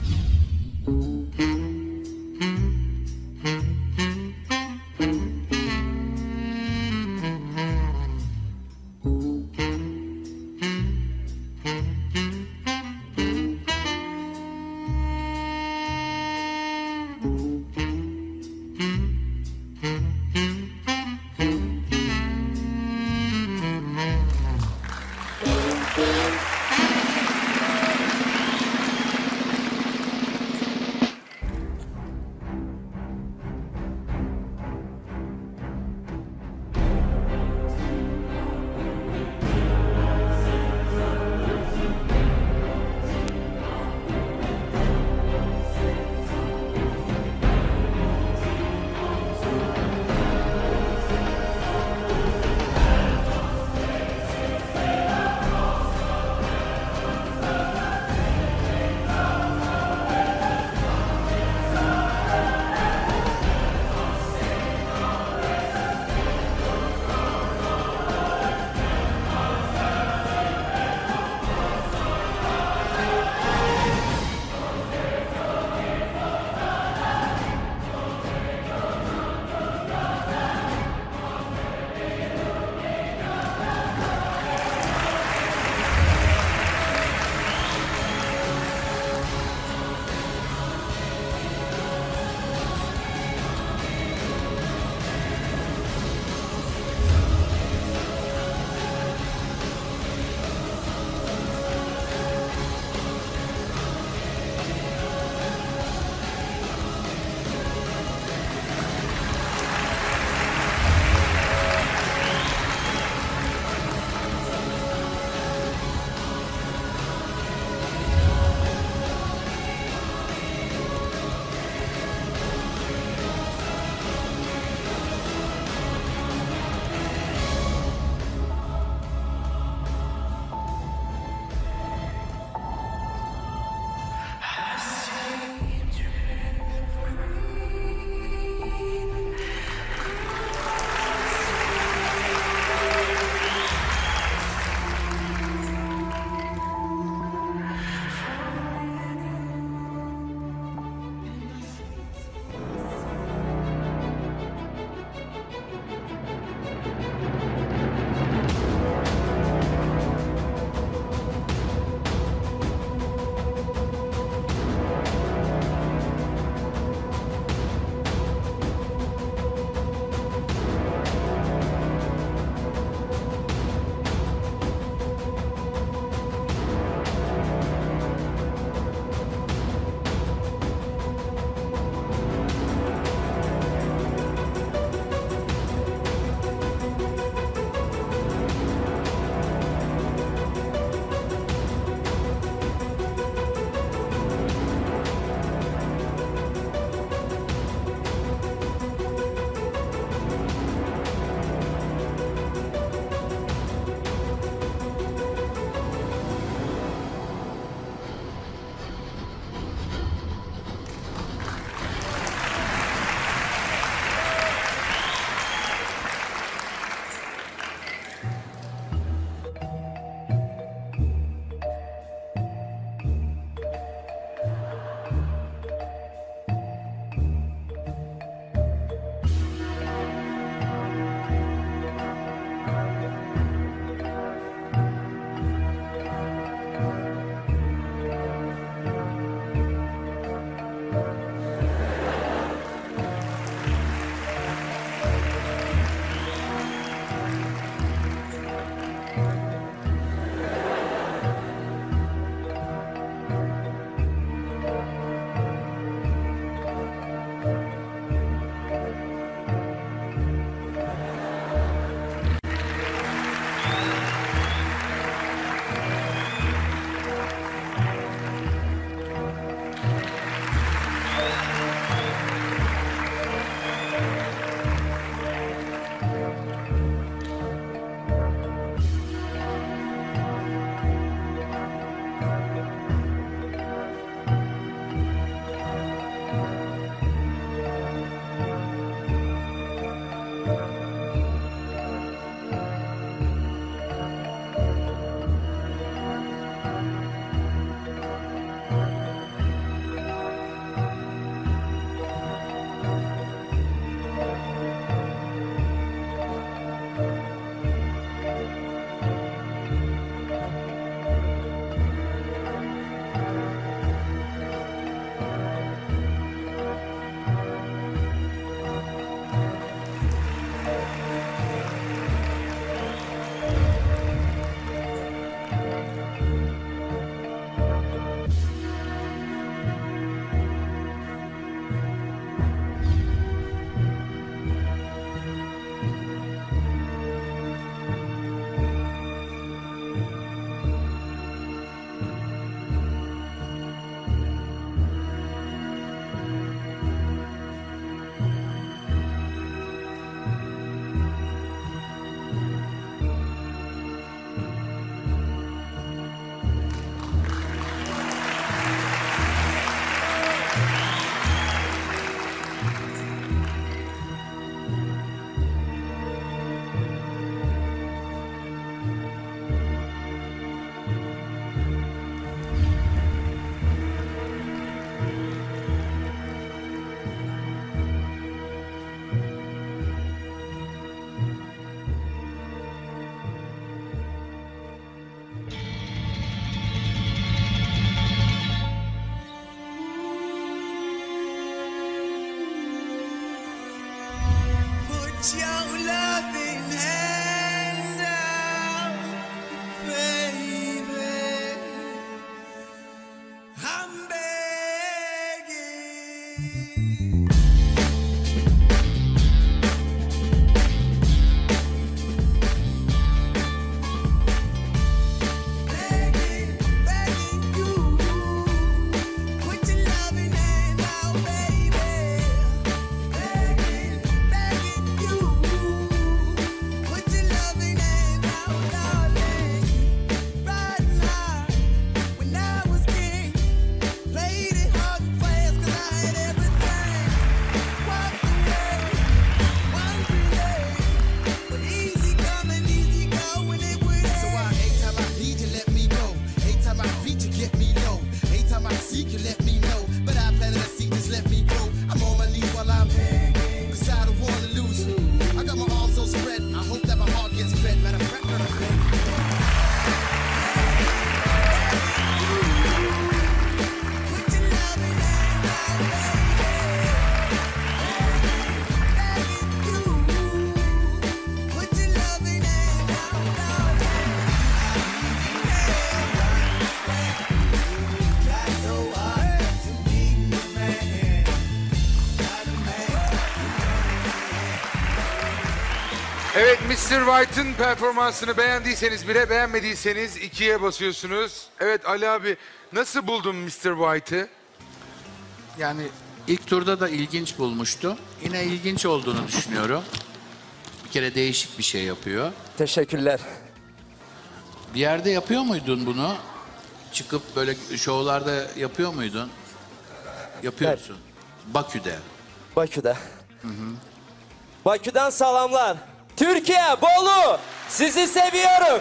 mister White'ın performansını beğendiyseniz bire, beğenmediyseniz ikiye basıyorsunuz. Evet Ali abi, nasıl buldun mister White'ı? Yani ilk turda da ilginç bulmuştum. Yine ilginç olduğunu düşünüyorum. Bir kere değişik bir şey yapıyor. Teşekkürler. Bir yerde yapıyor muydun bunu? Çıkıp böyle şovlarda yapıyor muydun? Yapıyorsun. Bakü'de. Bakü'de. Hı hı. Bakü'den salamlar. Türkiye, Bolu, sizi seviyorum.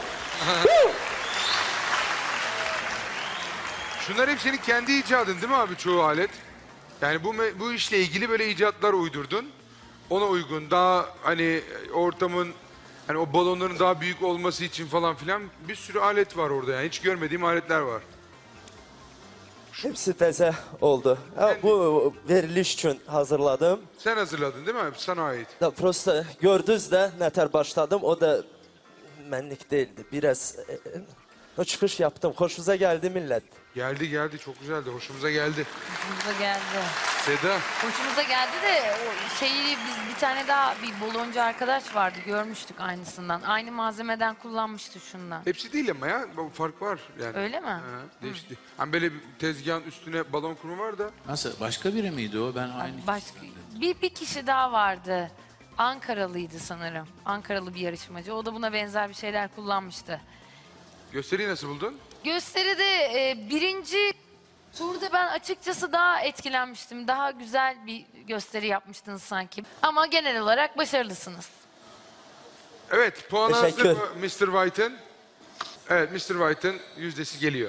Şunlar hep senin kendi icadın değil mi abi, çoğu alet? Yani bu bu işle ilgili böyle icatlar uydurdun. Ona uygun, daha hani ortamın, hani o balonların daha büyük olması için falan filan bir sürü alet var orada yani. Hiç görmediğim aletler var. Hepsi teze oldu. Ha, bu veriliş için hazırladım. Sen hazırladın değil mi? Sana ait. Da prosta gördünüz de neter başladım. O da menlik değildi. Biraz e, o çıkış yaptım. Hoşunuza geldi millet. Geldi geldi, çok güzeldi. Hoşumuza geldi. Hoşumuza geldi. Seda. Hoşumuza geldi de o şeyi biz bir tane daha bir baloncu arkadaş vardı, görmüştük aynısından. Aynı malzemeden kullanmıştı şundan. Hepsi değil ama ya, fark var yani. Öyle mi? Ha, değişti. Hani böyle bir tezgahın üstüne balon kurumu var da. Nasıl? Başka biri miydi o? Ben aynı. Başka bir, bir kişi daha vardı. Ankaralıydı sanırım. Ankaralı bir yarışmacı. O da buna benzer bir şeyler kullanmıştı. Gösteriyi nasıl buldun? Gösteride e, birinci turda ben açıkçası daha etkilenmiştim. Daha güzel bir gösteri yapmıştınız sanki. Ama genel olarak başarılısınız. Evet, puanı hazır Teşekkür. mı mister White'ın? Evet, mister White'ın yüzdesi geliyor.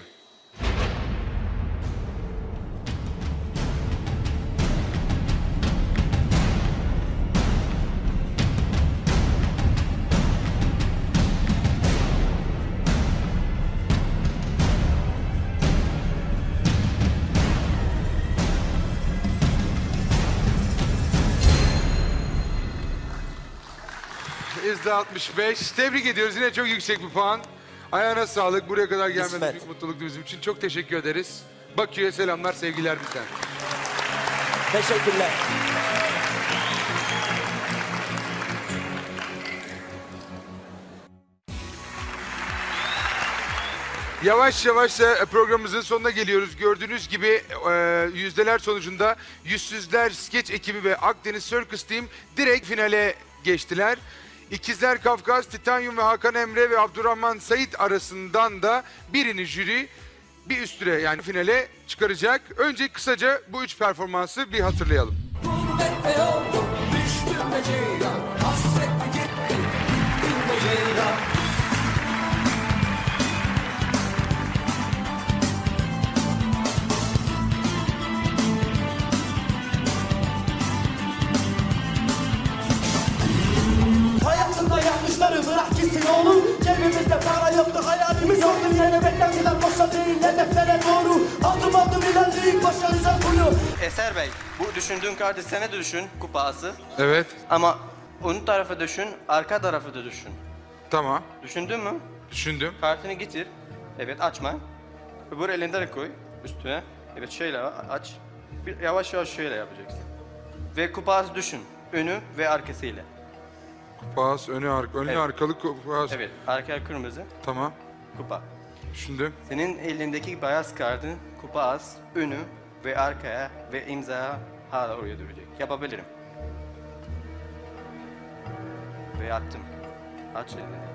yüzde altmış beş. Tebrik ediyoruz. Yine çok yüksek bir puan. Ayağına sağlık. Buraya kadar gelmeniz İsmet. büyük mutluluktu bizim için. Çok teşekkür ederiz. Bakü'ye selamlar, sevgiler bizden. Teşekkürler. Yavaş yavaş da programımızın sonuna geliyoruz. Gördüğünüz gibi e, yüzdeler sonucunda Yüzsüzler Skeç ekibi ve Akdeniz Circus Team direkt finale geçtiler. İkizler Kafkas, Titanium ve Hakan Emre ve Abdurrahman Sait arasından da birini jüri bir üst ture yani finale çıkaracak. Önce kısaca bu üç performansı bir hatırlayalım. Hayatında yanlışları bırak gitsin oğlum. Cebimizde para yoktu, hayalimiz yoktu. Yine beklentiler boşa değil, hedeflere doğru. Adım adım ilerleyip başaracağız bunu. Eser Bey, bu düşündüğün kartı sene de düşün, kupası. Evet. Ama ön tarafı düşün, arka tarafı da düşün. Tamam. Düşündün mü? Düşündüm. Kartını getir. Evet, açma. Öbür elinden koy üstüne. Evet, şöyle aç. Bir yavaş yavaş şöyle yapacaksın. Ve kupası düşün, önü ve arkasıyla. Kupas, önü, arka, önlü Evet. arkalı kupas. Evet, arka kırmızı. Tamam. Kupa. Düşündüm. Senin elindeki beyaz kartın kupas, önü ve arkaya ve imza hala oraya duracak. Yapabilirim. Ve attım. Aç elini.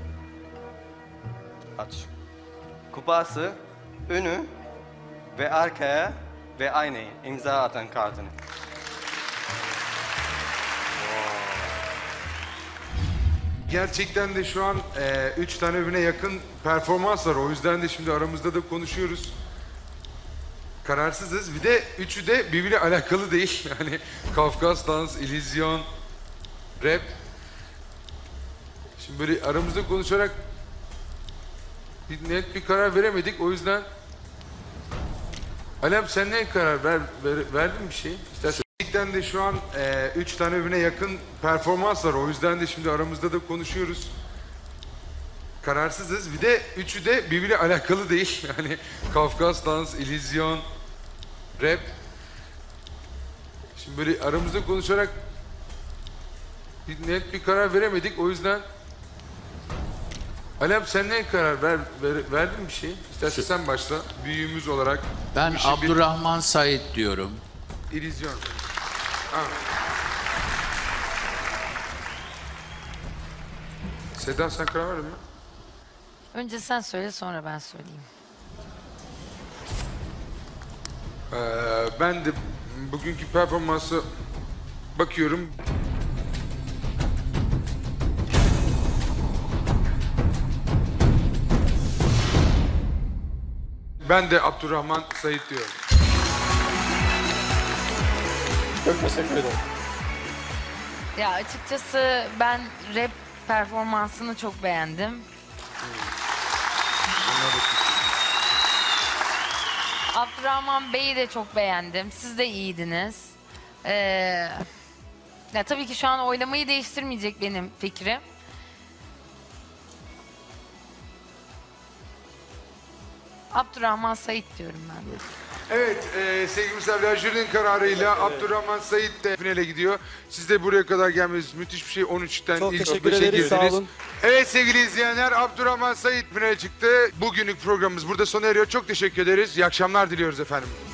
Aç. Kupası, önü ve arkaya ve aynı imza atan kartını. Gerçekten de şu an e, üç tane birbirine yakın performans var. O yüzden de şimdi aramızda da konuşuyoruz. Kararsızız. Bir de üçü de birbiriyle alakalı değil. Yani Kafkas dans, illüzyon, rap. Şimdi böyle aramızda konuşarak bir net bir karar veremedik. O yüzden Alem sen ne karar ver, ver, verdin bir şey? İstersen. Gerçekten de şu an e, üç tane birbirine yakın performans var. O yüzden de şimdi aramızda da konuşuyoruz. Kararsızız. Bir de üçü de birbiriyle alakalı değil. Yani Kafkas dans, illüzyon, rap. Şimdi böyle aramızda konuşarak bir net bir karar veremedik. O yüzden Ali abi sen ne karar ver, ver- verdin bir şey? İstersen sen başla. Büyüğümüz olarak. Ben işi bir- Abdurrahman Said diyorum. İllüzyon. Ha. Seda sen karar verdin mi? Önce sen söyle sonra ben söyleyeyim. Ee, ben de bugünkü performansı bakıyorum. Ben de Abdurrahman Said diyorum. Çok teşekkür ederim. Ya açıkçası ben rap performansını çok beğendim. Abdurrahman Bey'i de çok beğendim. Siz de iyiydiniz. Ee, ya tabii ki şu an oylamayı değiştirmeyecek benim fikrim. Abdurrahman Said diyorum ben de. Evet e, sevgili misafirler jürinin kararıyla Abdurrahman Said de finale gidiyor. Siz de buraya kadar gelmeniz müthiş bir şey. on üçten Çok ilk teşekkür beşe ederiz, sağ girdiniz. olun. Evet sevgili izleyenler Abdurrahman Said finale çıktı. Bugünlük programımız burada sona eriyor. Çok teşekkür ederiz. İyi akşamlar diliyoruz efendim.